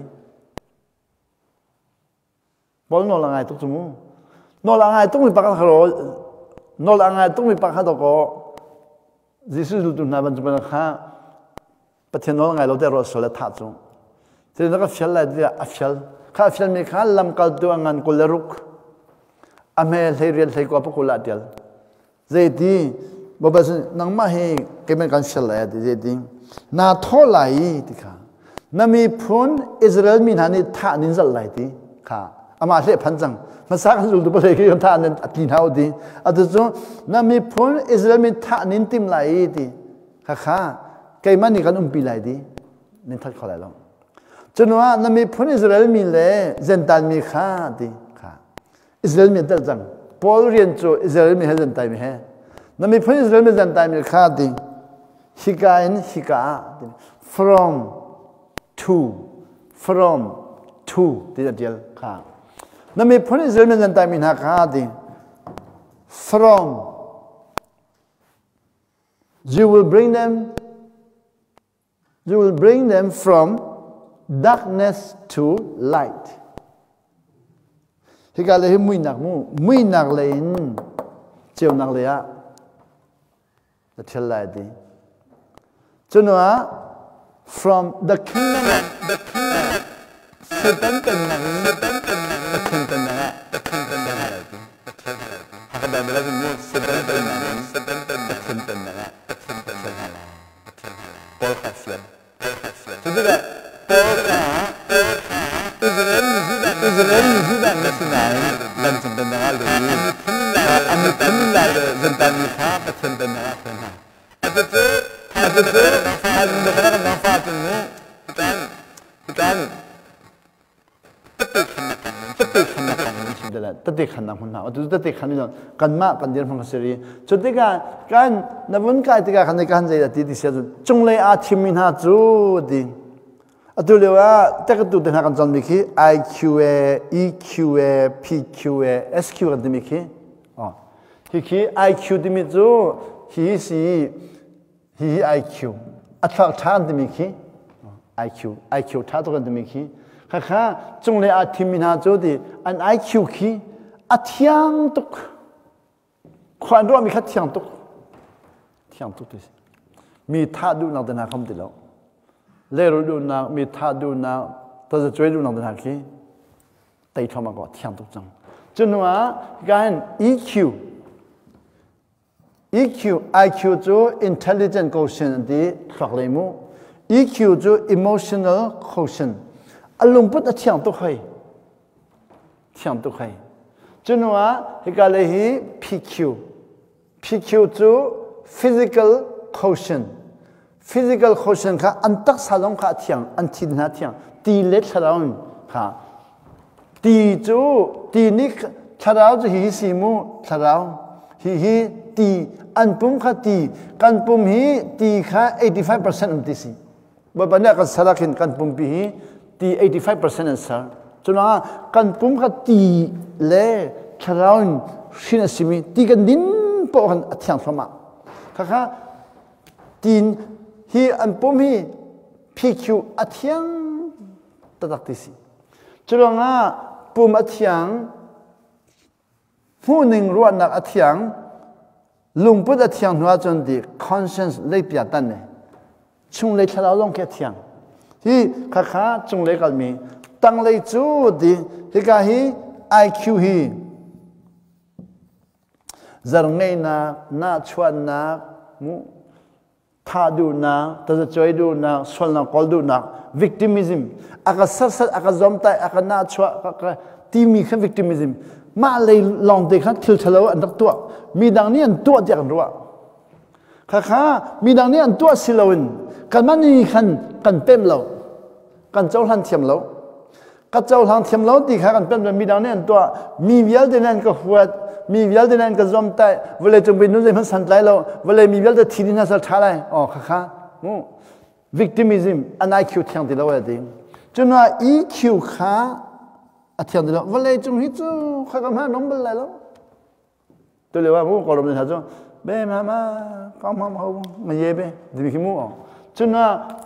Paul no la ngai tuk chu mu no la ngai tung mi pa kha ro no la ngai tung mi pa kha to ko jisu lu tu na ban chu ban kha pathian no ngai lo te ro so la tha chu te na ka fial lai ti a fial kha fial mi kha lam kal tu angan ko le ruk ame le rial thai ko pa ko la tel zeti bo ba nang ma he ke men kan fial lai ti zeti na tho lai ti kha na mi phun Israel min hani tha nin zal lai ti kha ama le phan chang masak zul du pale ki tha nen atin hau di adu chu na mi phun Israel min tha nin tim lai ti kha kai mani kan pi lai di nin thak khala lo chunwa na mi phun Israel min le zentan mi kha ti kha Israel min dal jang Paul rian chu Israel mi hazen tai mi he na mi phun Israel mi zentan mi kha ti hika from to ti da dial kha na me phone Israel men ta min ha kha di from you will bring them from darkness to light hi ga le mui nak le in cheu nak le ya the tell lai di chunwa from the kingdom Satan tenang hakada bela semua Satan tenang Paul Haslan sudah Israel sudah nasional dan sebenarnya anu tenang tentang apa tentang ada tu ada manfaatnya dan tadi khan nak hunna atu tadi khan ni kan ma kan dir phang seri chotika kan nabun kai tika khan kan jai ati ti sia chung le a thimin ha chu di atu lewa tak tu den kan jan mi khi IQA EQA PQA SQ kan mi khi hi IQ di mi chu hi IQ atha than di mi khi IQ tha to kan di mi khi kha chung le a thimin ha chu di an IQ khi a thiang tuk khwan ro mi kha thiang tuk ti mi tha du na dana kham ti lo le ro du na mi tha du na ta za choi du na dana khi tai thoma ko thiang tuk chang chunwa gan EQ IQ chu intelligent quotient di thak le mu EQ chu emotional quotient alung put a thiang tuk hai chunwa hikale hi PQ chu physical quotient kha antak salong kha thiang anthi na thiang ti le tharang kha ti chu ti ni tharau chu hi simu tharau hi ti anpum kha ti kanpum hi ti kha 85% of this ba bana ka sarakin kanpum pi hi ti 85% answer chunwa kanpum kha ti le tharau shin asimi ti kan din ปกันเทียงสมาค่ะตีนฮีอันปุ่มฮีพีคิวเทียงตัดติสิจุลงาปุ่มเทียงผู้หนึ่งรวนนักเทียงลุงพุทธเทียงหัวจนดี conscience เลยเปียตันเนี่ยชุงเลยทะเลาะลงแค่เทียงที่ข้าชุงเลยกันมีตั้งเลยจูดีที่กาฮี IQ ฮีจารไงนะน่าชวนนะท่าดูนะแต่จะช่วยดูนะส่วนนักกอลดูนะ victimism อากาศสัตอากาศจอมตายอากาศน่าชัวที่มีแค่ victimism มาเลยลองเด็กนั้นทิลทะเลอันดับตัวมีดังนี้อันตัวเดียวกันรัวข้ามีดังนี้อันตัวสิลวินกันมันนี่กันเต็มเรากันเจ้าทันเทียมเรากันเจ้าทันเทียมเราที่ข้ากันเป็นมีดังนี้อันตัวมีวิญญาณเดินก็หัวมีวิญญาณเดินก็จอมตายเวลาจงเป็นนู้นจะมันสั่นใจเราเวลามีวิญญาณจะทีนี้น่าจะท้าไรอ๋อข้าvictimism อัน IQ เทียงที่เราเองจนว่า EQ ข้าเทียงที่เราเวลาจงฮิจูข้าก็มาน้องเป็นไรแล้วตัวเรียกว่าผู้กอล์ฟเนี่ยท่านเบ้มาก็มาเอามาเย่เบ้ดีมีขี้มูกจนว่า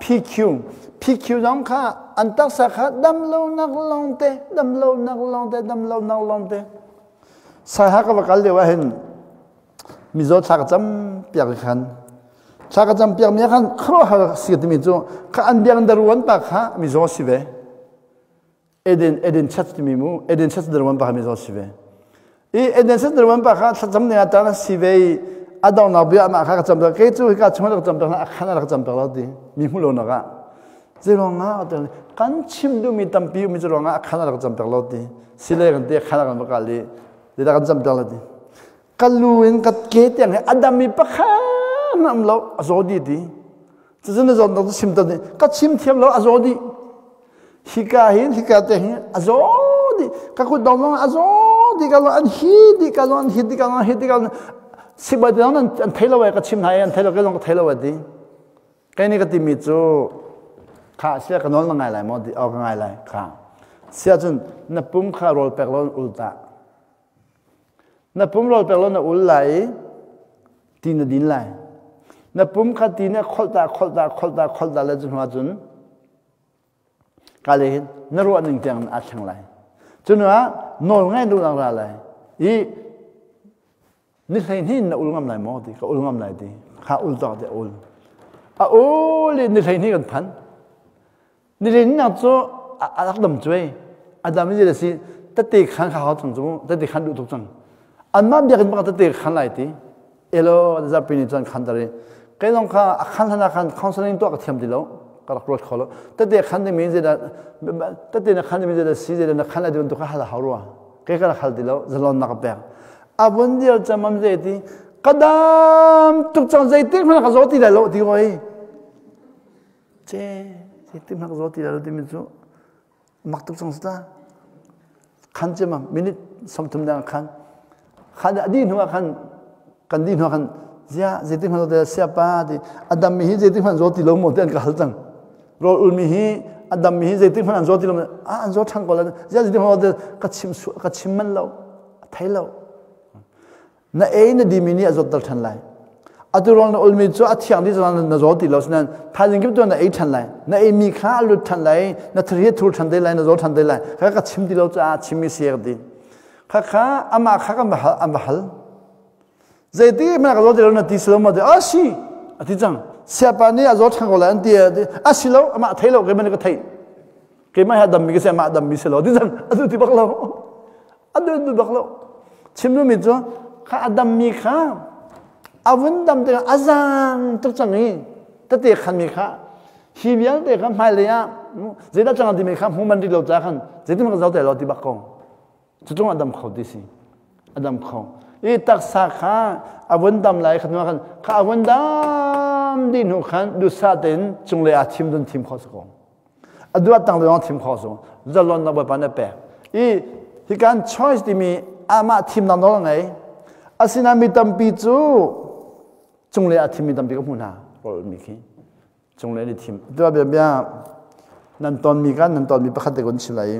PQ น้องข้าอันตักสักข้าดำโลนักลองเตะดำโลนักลองเตะดำโลนักลองเตะสายฮักก็บอกกันเลยว่าเห็นมีโจทย์ชักจำเปียกขันชักจำเปียกมีขันครัวหาสิ่งที่มีโจข้าอันเดียงดารวันปากข้ามีโจสิเวเอเดนชัดที่มีมูเอเดนชัดดารวันปากมีโจสิเวเอเดนชัดดารวันปากข้าจำเนี่ยตอนนั้นสิเวอาดาวนาบิอามาข้าจำตัวเกจูข้าช่วยเราจำตัวนะข้าเราจำตัวเราดีมีมูลนกะเจริญงาตัวกันชิมดูมีตั้มปิวมีเจริญงาข้าเราจำตัวเราดีสิเลกันเตะข้าเราบักกะลีเดี๋ยวกันจำตัวเราดีกัลลูนกัดเกตอย่างนี้อาดามีปะข้านำเราอโซดีจะจะนึกว่าเราชิมตัวนี้กัดชิมเทียมเราอโซดีฮิกาเตหิอโซดีกัคุดดองอโซดีกัลอันฮีดีกัลอันฮีดีกัลอันฮีดีกัลสิบวันนั้นอันเทลเอาไว้กัดชิมหายอันเทลเอาไว้ลงกัดเทลเอาไว้ดีแค่นี้ก็ติมิจูข้าเสียกันนอนละไงไรมอดีเอาไงไรข้าเสียจนนับปุ่มข้าโรลเปกลอนอุลตานับปุ่มโรลเปกลอนอุลไหลตีนดินไหลนับปุ่มข้าตีนขลตาเลยจนว่าจนกาเลยนรัวหนึ่งเตียงอาชังไหลจนว่านอนง่ายดูหลังอะไรอีนี่ใครที่น่าอุลงามไหลมอดีก็อุลงามไหลดีข้าอุลต่อเดอุลนี่ใครที่กันพันนี่เรื่องนั้นจะอาดัมช่วยอาดัมนี่จะสิตัดตีขันข้าวจังจังตัดตีขันดูทุกจังอันนั้นเดียกันปกติขันไหลตีเอโลจะเป็นจังขันตารีก็ต้องข้าขันธนาคารคอนซัลทิงตัวก็เทียมดีแล้วก็รักรถเขาแล้วตัดตีขันที่มีเจดตัดตีขันที่มีเจดสีเจดนักขันอะไรดูตัวข้าละหารัวก็ก็รักขันดีแล้วจะลองนักเปียอาบุญเดียวจะมั่มเจตีก็ดามทุกจังใจตีมันก็จะตีได้แล้วตีไว้เจ้ที่มันก็จะตีได้แล้วที่มิจูมักทุกจังสตาขันเจมันมินิสมทุนดังขันดีหัวขันดีหัวขันเจ้าเจติมันจะเสียป้าที่อาดัมมีเจติมันจะตีลงหมดเดือนก็หัลจังรออุลมีอาดัมมีเจติมันจะตีลงอันจะทั้งก็แล้วเจ้าเจติมันจะกัดชิมมันแล้วไทยแล้วนั่นเองดีมินี่อาจจะตัดทันเลยอัตรองอุลมีจะอัฐิอันที่จะนั่นจะตีแล้วนั้นถ้าจริงๆตัวนั่นเองทันเลยนั่นเองมีข้าลุดทันเลยนั่นทรีทูทันได้เลยนั่นจะทันได้เลยข้าก็ชิมตีแล้วจะชิมมีเสียดีข้าอามาข้าก็มาฮัลเจตีมันก็จะตีแล้วนั่นตีสโลมาดีสิอธิจังเสียปานี่อาจจะทั้งก็แล้วตีสิแล้วอามาไทยแล้วก็มันก็ไทยก็ไม่ให้ดัมมีก็เสียมาดัมมีเสียแล้วที่จังดูที่บักแล้วดูบักแล้วชิมดูมิจ้ะข้าดัมมีข้าอาวุธดำเตะอาจารย์ทุกจังนี้แต่เตะขันมีข้าชีวิตเตะขันไม่เลยอ่ะเจด้าจังที่มีข้าหูมันที่เราจะขันเจด้ามันก็จะเตะเราที่บักกงจุดตรงอาดัมเขาดิสิอาดัมเขาอีตักสักข้าอาวุธดำไหลขันว่าขันข้าอาวุธดำดินหัวขันดูซาเต็นจงเลยอาทีมโดนทีมข้อสกองอดูว่าตั้งโดนทีมข้อสกองจะล้นนับไปเนี่ยแปะอีที่การ choice ที่มีอามาทีมนั้นน้องไงอาศินามีตั้มปีจูจงเลยอาทีมมีตั้มปีก็พูดนะโอ้มีขี้จงเลยในทีมตัวแบบนี้นั่นตอนมีกันนั่นตอนมีประคัตเตกุนชิลัย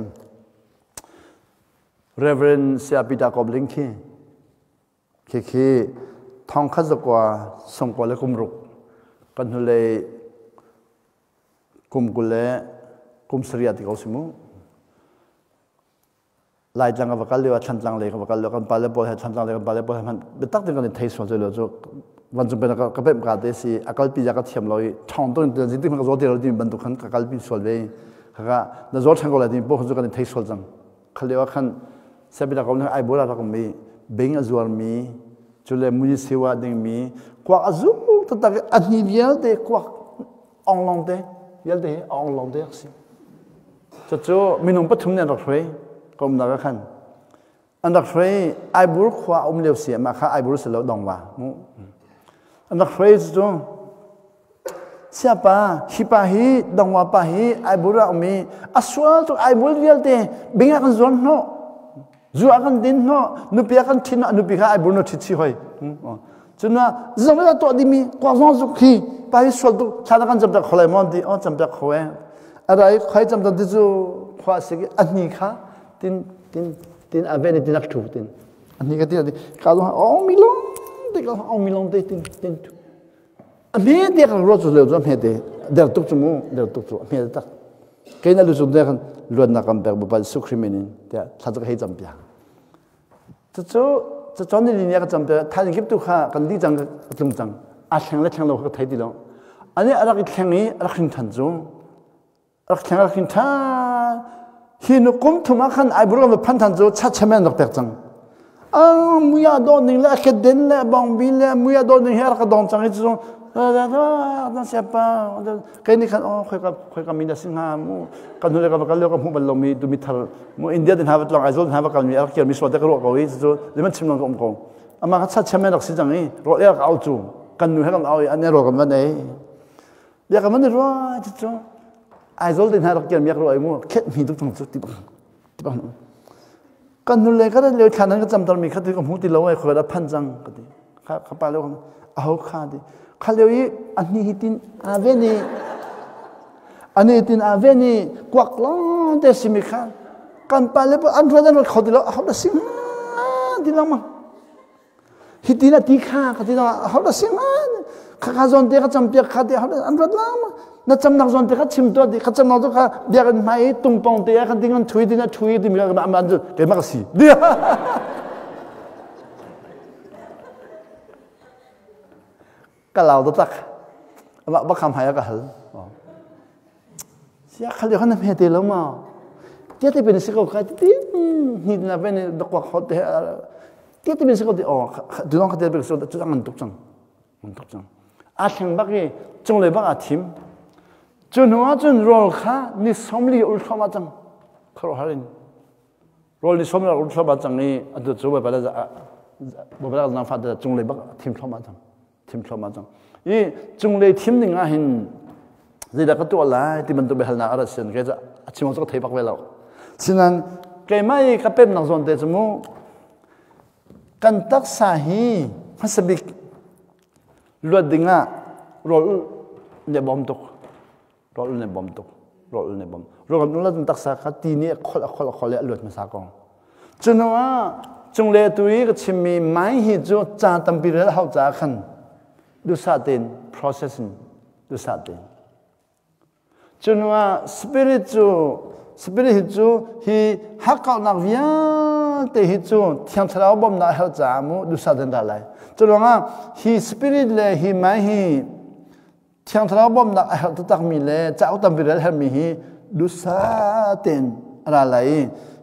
Reverend เสียปิดากอบลิงขี้ทองขัดกว่าส่งกว่าเลยกุมรุกกันเลยกุมกุเลกุมสรียติเขาสิมูลายจังกับกันเลยว่าชันจังเลยกับกันเลยกันไปเลยบ่ให้ชันจังเลยกันไปเลยบ่ให้มันเป็นตักถึงกันในไทยส่วนเจริญจุวันจุเป็นก็เป็นการเดสิอากาศปีจากเทียมลอยช่องต้นเดือนสิที่มันก็รถเดียวที่บรรทุกขันอากาศปีส่วนเลยค่ะนั่นรถช่างก็เลยที่พวกเขาจะกันในไทยส่วนจังเขาเรียกว่าขันเสพติดเขาเนี่ยไอ้โบราณก็มีเบ่งอจวรมีจุเลมุยสิวะดึงมีกว่าอจูตั้งแต่อันนี้เยอะเด็กกว่าอ่องลงเด็กเยอะเด็กอ่องลงเด็กสิจู่มีน้องปฐมเนี่ยรักใครก็มันรักขันอันรักใครไอ้บุรุษขวาเลี้ยวเสียมาค่ะไอ้บุรุษเสร็จแล้วดองว่าอันรักใครจู่เสียป้าฮิปะฮีดองว่าป้าฮีไอ้บุรุษมีอัศวะตัวไอ้บุรุษเยอะเด็กเบ่งกันจวนเนาะจู่กันดินเนาะนุปีกันทินนุปีค่ะไอ้บุรุษทิศหอยจนว่าจำเป็นตัวดีมีกว่าจงขี้ไปสวดชาติกันจำเป็นขอเลยมันดีจำเป็นขอเองอะไรใครจำเป็นที่จู่ขวาสิอันนี้ค่ะตินอาเวนี่ตินนักถูตินอันนี้ก็ตินการว่ามิลงเด็กเรามิลงตินอันนี้เด็กเราจะเลี้ยวจำเป็นเด็กตุกจมูกเด็กตุกจมูกเมียตักแค่นั้นรู้สึกเด็กล้วนนักการแบบแบบสุขีมินิเดี๋ยวถ้าจะให้จำเป็นจะจนนี่เนี่ยก็จำเป็นถ้าจะคิดดูค่ะกันดีจังก็จงจังอาแข่งและแข่งเราก็ไทยดีแล้วอันนี้อะไรแข่งนี้อะไรแข่งทันจูอะไรแข่งทันฮินุกุมทุมาขันไอ้บุรุษมันพันทันจูชัดเจนนักเตะจังมุยาโดนหนึ่งแล้วแค่เดินแล้วบางบินแล้วมุยาโดนหนึ่งเฮร์ก็โดนจังที่จูนั่นเสียป้าแค่นี้ขันคุยกับมีนักสิงหามูกันดูเลยกับเรื่องกับผู้บรรลุมีดูมิทาร์มูอินเดียดินหาวัตลองไอโซดินหาวัตกันมีอะไรเกี่ยวมีสวัสดิ์ก็รู้กันวิจูเดี๋ยวมันชิมลองกับผมอามาชัดเจนนักสิจังนี่รถเรียกเอาจูกันดูให้กันเอาอันนี้รถกันมันเองเรียกกันมันรู้จูไอโซดินหาวัตกันมีอะไรรู้ไอ้มูแค่มีทุกทางสุดที่บ้านกันดูเลยก็ได้เลยขนาดนั้นก็จำตอนมีขั้นที่กับหูที่เราไอ้คนละพันจังก็ดีข้าไปแล้วเอาขาดีขาเลี้ยอันนี้ตินอาเวนีอันนี้ตินอาเวนีกวักล้อเดสิมิค่ะกันไปแล้วอันนั้นเราเขาดีแล้วเขาได้สิ่งดีแล้วมั้งฮิตินาตีข้าเขาดีแล้วเขาได้สิ่งข้าจนเด็กจำเปียกข้าดีเขาได้อันนั้นแล้วมั้งนั่นจำนักจนเด็กชิมตัวดีข้าจำนักตัวข้าเบียกันไม่ตุ้งปองเดียกันดิ้งกันถุยดีนะถุยดีมีกันมาอันจุดเดี๋ยวมากสิเดี๋ยวก็เราตัวตักว่าคำหายก็หันเสียขันเดียวขันไม่เตะแล้วมั้งเดี๋ยวที่เป็นสิ่งของใครที่นี่นะเป็นดอกว่าเขาเดี๋ยวที่เป็นสิ่งของที่ดูน้องเขาเดี๋ยวเป็นสิ่งที่จะมันตุกจังอาเซียนบักยี่จงเลยบักอาทิมจนว่าจนรอลข้านี่สมลีอุลตร้ามาจังเขาหาเรื่องรอลนี่สมลีอุลตร้ามาจังนี่อันตัวจูบไปแล้วจะบุบแล้วน้ำฟ้าจะจงเลยบักทิมทร้ามาจังทีมชมาจังยี่จงเลยทีมหนึ่งอ่ะเห็นนี่แล้วก็ตัวอะไรที่มันตัวเป็นหันหน้าอะไรเช่นก็จะชิมเอาสักเทปักไว้แล้วฉะนั้นแกไม่ก็เป็นนักสอนเตจมูกันตักสาฮีฮัสบิกรวดดิ่งอ่ะรอลเนี่ยบอมตกรอลเนี่ยบอมตกรอลเนี่ยบอมรอลนั่นตักสาขัดทีนี้คนเลยรวดมาสักองจนว่าจงเลยตัวนี้ก็ชิมีไม่หิจูจ่าตั้มปีเรื่องเขาจ่าขันดูสาธิต processing ดูสาธิตจนว่า spirit จูฮีฮักเขาหนักเวียแต่ฮีจูเที่ยงเช้าบ่มน่าเขาจามูดูสาธิตอะไรจนว่าฮี spirit เลยฮีไม่ฮีเที่ยงเช้าบ่มน่าเขาตักมีเลยจะเอาตั้งปีเรื่องมีฮีดูสาธิตอะไรฮี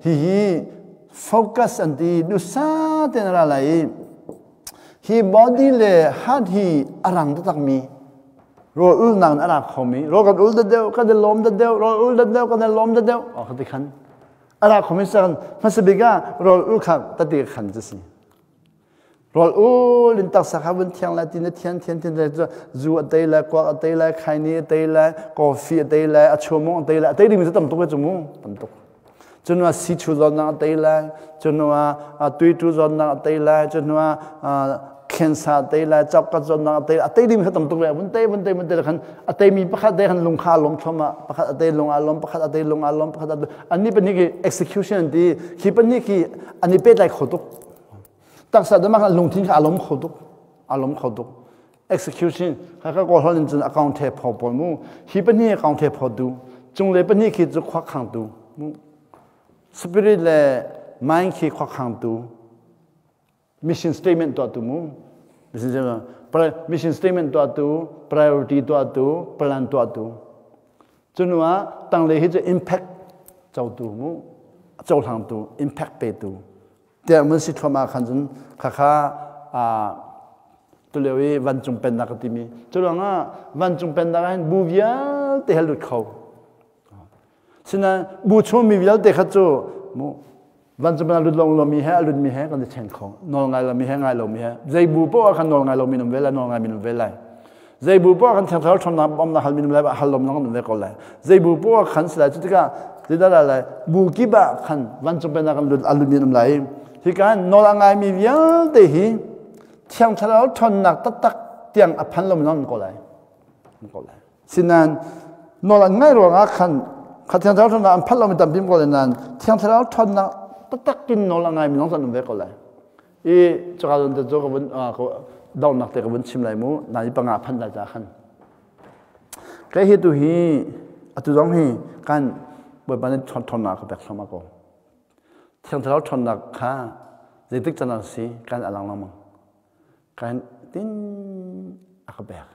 focus อันที่ดูสาธิตอะไรฮีบอดี้เลยฮัดฮีอารังตักมีรออุลนังอารักเขามีรอกันอุลเดียวกันเดลลมเดียวรออุลเดียวกันเดลลมเดียวอ๋อเขาติขันอารักเขามีสักมันสบิการออุลขับตัดติขันจะสิรออุลลินตักสักวันเที่ยงละทีนี้เที่ยงเลยจะจูอัตย์ละกว่าอัตย์ละไข่นี่อัตย์ละกาแฟอัตย์ละอัชโมงอัตย์ละอัตย์นี้มีจะตั้มตุกจมูกตั้มตุกจนว่าสิชูจนอัตย์ละจนว่าตุยจูจนอัตย์ละจนว่าcancer เตยละจับกัดจนนะเตยเตยดิมเขาตั้มตัวเลยมันเตยละคันเตยมีประคัดเตยคันลงขาลมชมาประคัดเตยลงอารมณ์ประคัดเตยลงอารมณ์ประคัดอันนี้เป็นนี่คือ execution ที่คือเป็นนี่คืออันนี้เป็นอะไรขดุกตักษะเดิมมันลงทิ้งอารมณ์ขดุกอารมณ์เขาตุก execution เขาก็คนนั้นจน account เทพอปนมูฮีปนี่ account เทพอดูจงเลยปนี่คิดจะควักขังดูมู spirit เลย mind คิดควักขังดู mission statement ตัวดูมู mission statement ตัวดู priority ตัวดู plan ตัวดูจนว่าตั้งเลยที่จะ impact เจ้าดูมูเจ้าทางดู impact ไปดูแต่เมื่อสิทธิ์มาขันจนข้าตัวเลี้ยววันจงเป็นนักติมีจุดว่าวันจงเป็นนักให้บูวิลเตะหลุดเขาฉะนั้นบูชมมีวิลเตะขัดจูมูวันจงเป็นหลุดลงเรามีแห่หลุดมีแห่กันจะเช่นเขานอนไงเรามีแห่ไงเรามีแห่ใจบูปอกันนอนไงเรามีนุ่มเวลานอนไงมีนุ่มเวลาใจบูปอกันเท่าชนน้ำอมน้ำหันมีนุ่มเวลาหันลมน้ำนุ่มเวลาก็เลยใจบูปอขันสลายจุดที่ก็จะได้อะไรบูกิบะขันวันจงเป็นนักหลุดหลุดมีนุ่มไหลที่การนอนไงมีวิลเตะหีเที่ยงเช้าทนหนักตักเตียงอภันลมนั่นก็เลยสินันนอนง่ายหรอกขันเที่ยงเช้าทนหนักอภันลมตามพิมพ์ก็เลยนั่นเที่ยงเช้าทนหนักตักกินนอนง่ายมีน้องสันนุ่มเวก็เลยอีจุกการเดินจุกกับวันก็ดาวนักเตะกับวันชิมไหลมูนั่นอีปังอภันได้จ้าขันแค่เหตุฮีตุจงฮีกันบ่อยปานนี้ทนหนักก็แบบสมัยก่อนเที่ยงเช้าทนหนักข้าจะติดจันทร์สีกันอลังละมั้งการดิ้นอากาศแบบ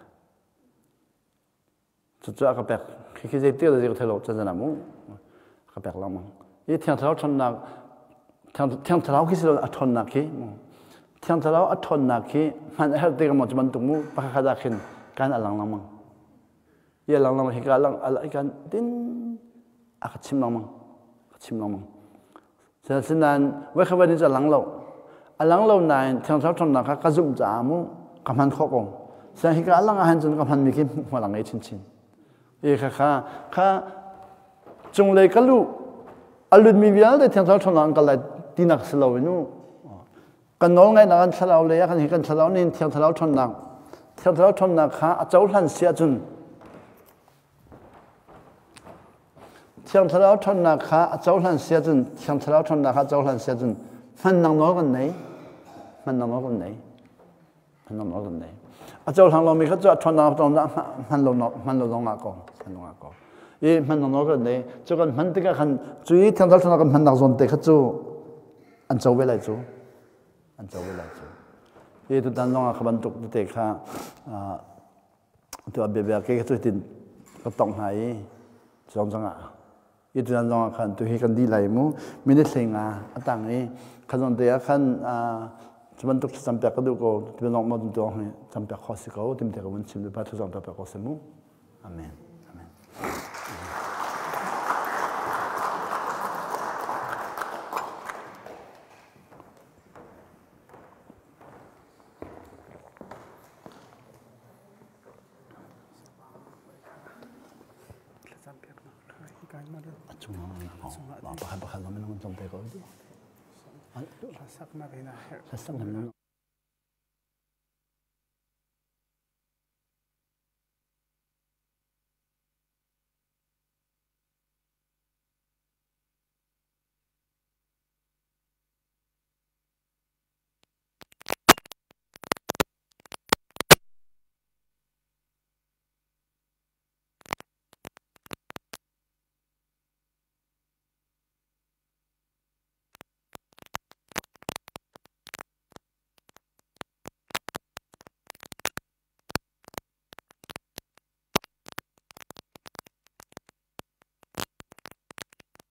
จุดอากาศแบบคือจะเที่ยวจะเที่ยวจะจะนำมูอากาศแบบละมั้งยี่เที่ยงเช้าทนหนักเที่ยงเช้าคิดสิเราทนหนักขี้เที่ยงเช้าทนหนักขี้มันให้เด็กมันจะมันตุ้มมูปะคาดาขินการอลังละมั้งยี่อลังละมั้งคือการอลังอะไรการดิ้นอากาศชิมละมั้งฉะนั้นเว้ยเขาวันนี้จะหลังเราอลังเราในเที่ยงเช้าทนหนักก็จุ่มจามูกำพันข้อกงแสดงที่การอลังอาหารจนกำพันมีขึ้นหัวหลังไอ้ชิ้นข้าจงเลยก็รู้อรุณมีวิญญาณแต่เที่ยงเช้าทนหนักก็เลยตีนักสลาวนู่กันน้องไงนักสลาวเลยกันเห็นกันสลาวนี่เที่ยงเช้าทนหนักข้าเจ้าหลันเสียจนเที่ยงเช้าทนหนักข้าเจ้าหลันเสียจนเที่ยงเช้าทนหนักข้าเจ้าหลันเสียจนมันนั่งนอนกันไหนมันนั่งนอนกันไหนอาจารย์ทางเรามีเขาจะทนน้ำตรงนั้นมันลงอากาศมันนอนกันไหนจุกันมันติดกันจุยทั้งทางกันมันนั่งจนเด็กเขาจูอันเจ้าเวลาจูตุดันลงอาขบันตุกเด็กค่ะตัวเบียร์เกี่ยวกับตินก็ต้องหายจังตุดันลงอาขันตัวให้กันดีไหลมูไม่ได้เสียงต่างนี้ขนมเดียขันจะมันตุกจำเป็นก็ดูก็เป็นออกมาดูตัวให้จำเป็นข้อสิเขาที่มันจะมันชิมดูไปทุกจำเป็นข้อสิมูอาเมนPasal mana?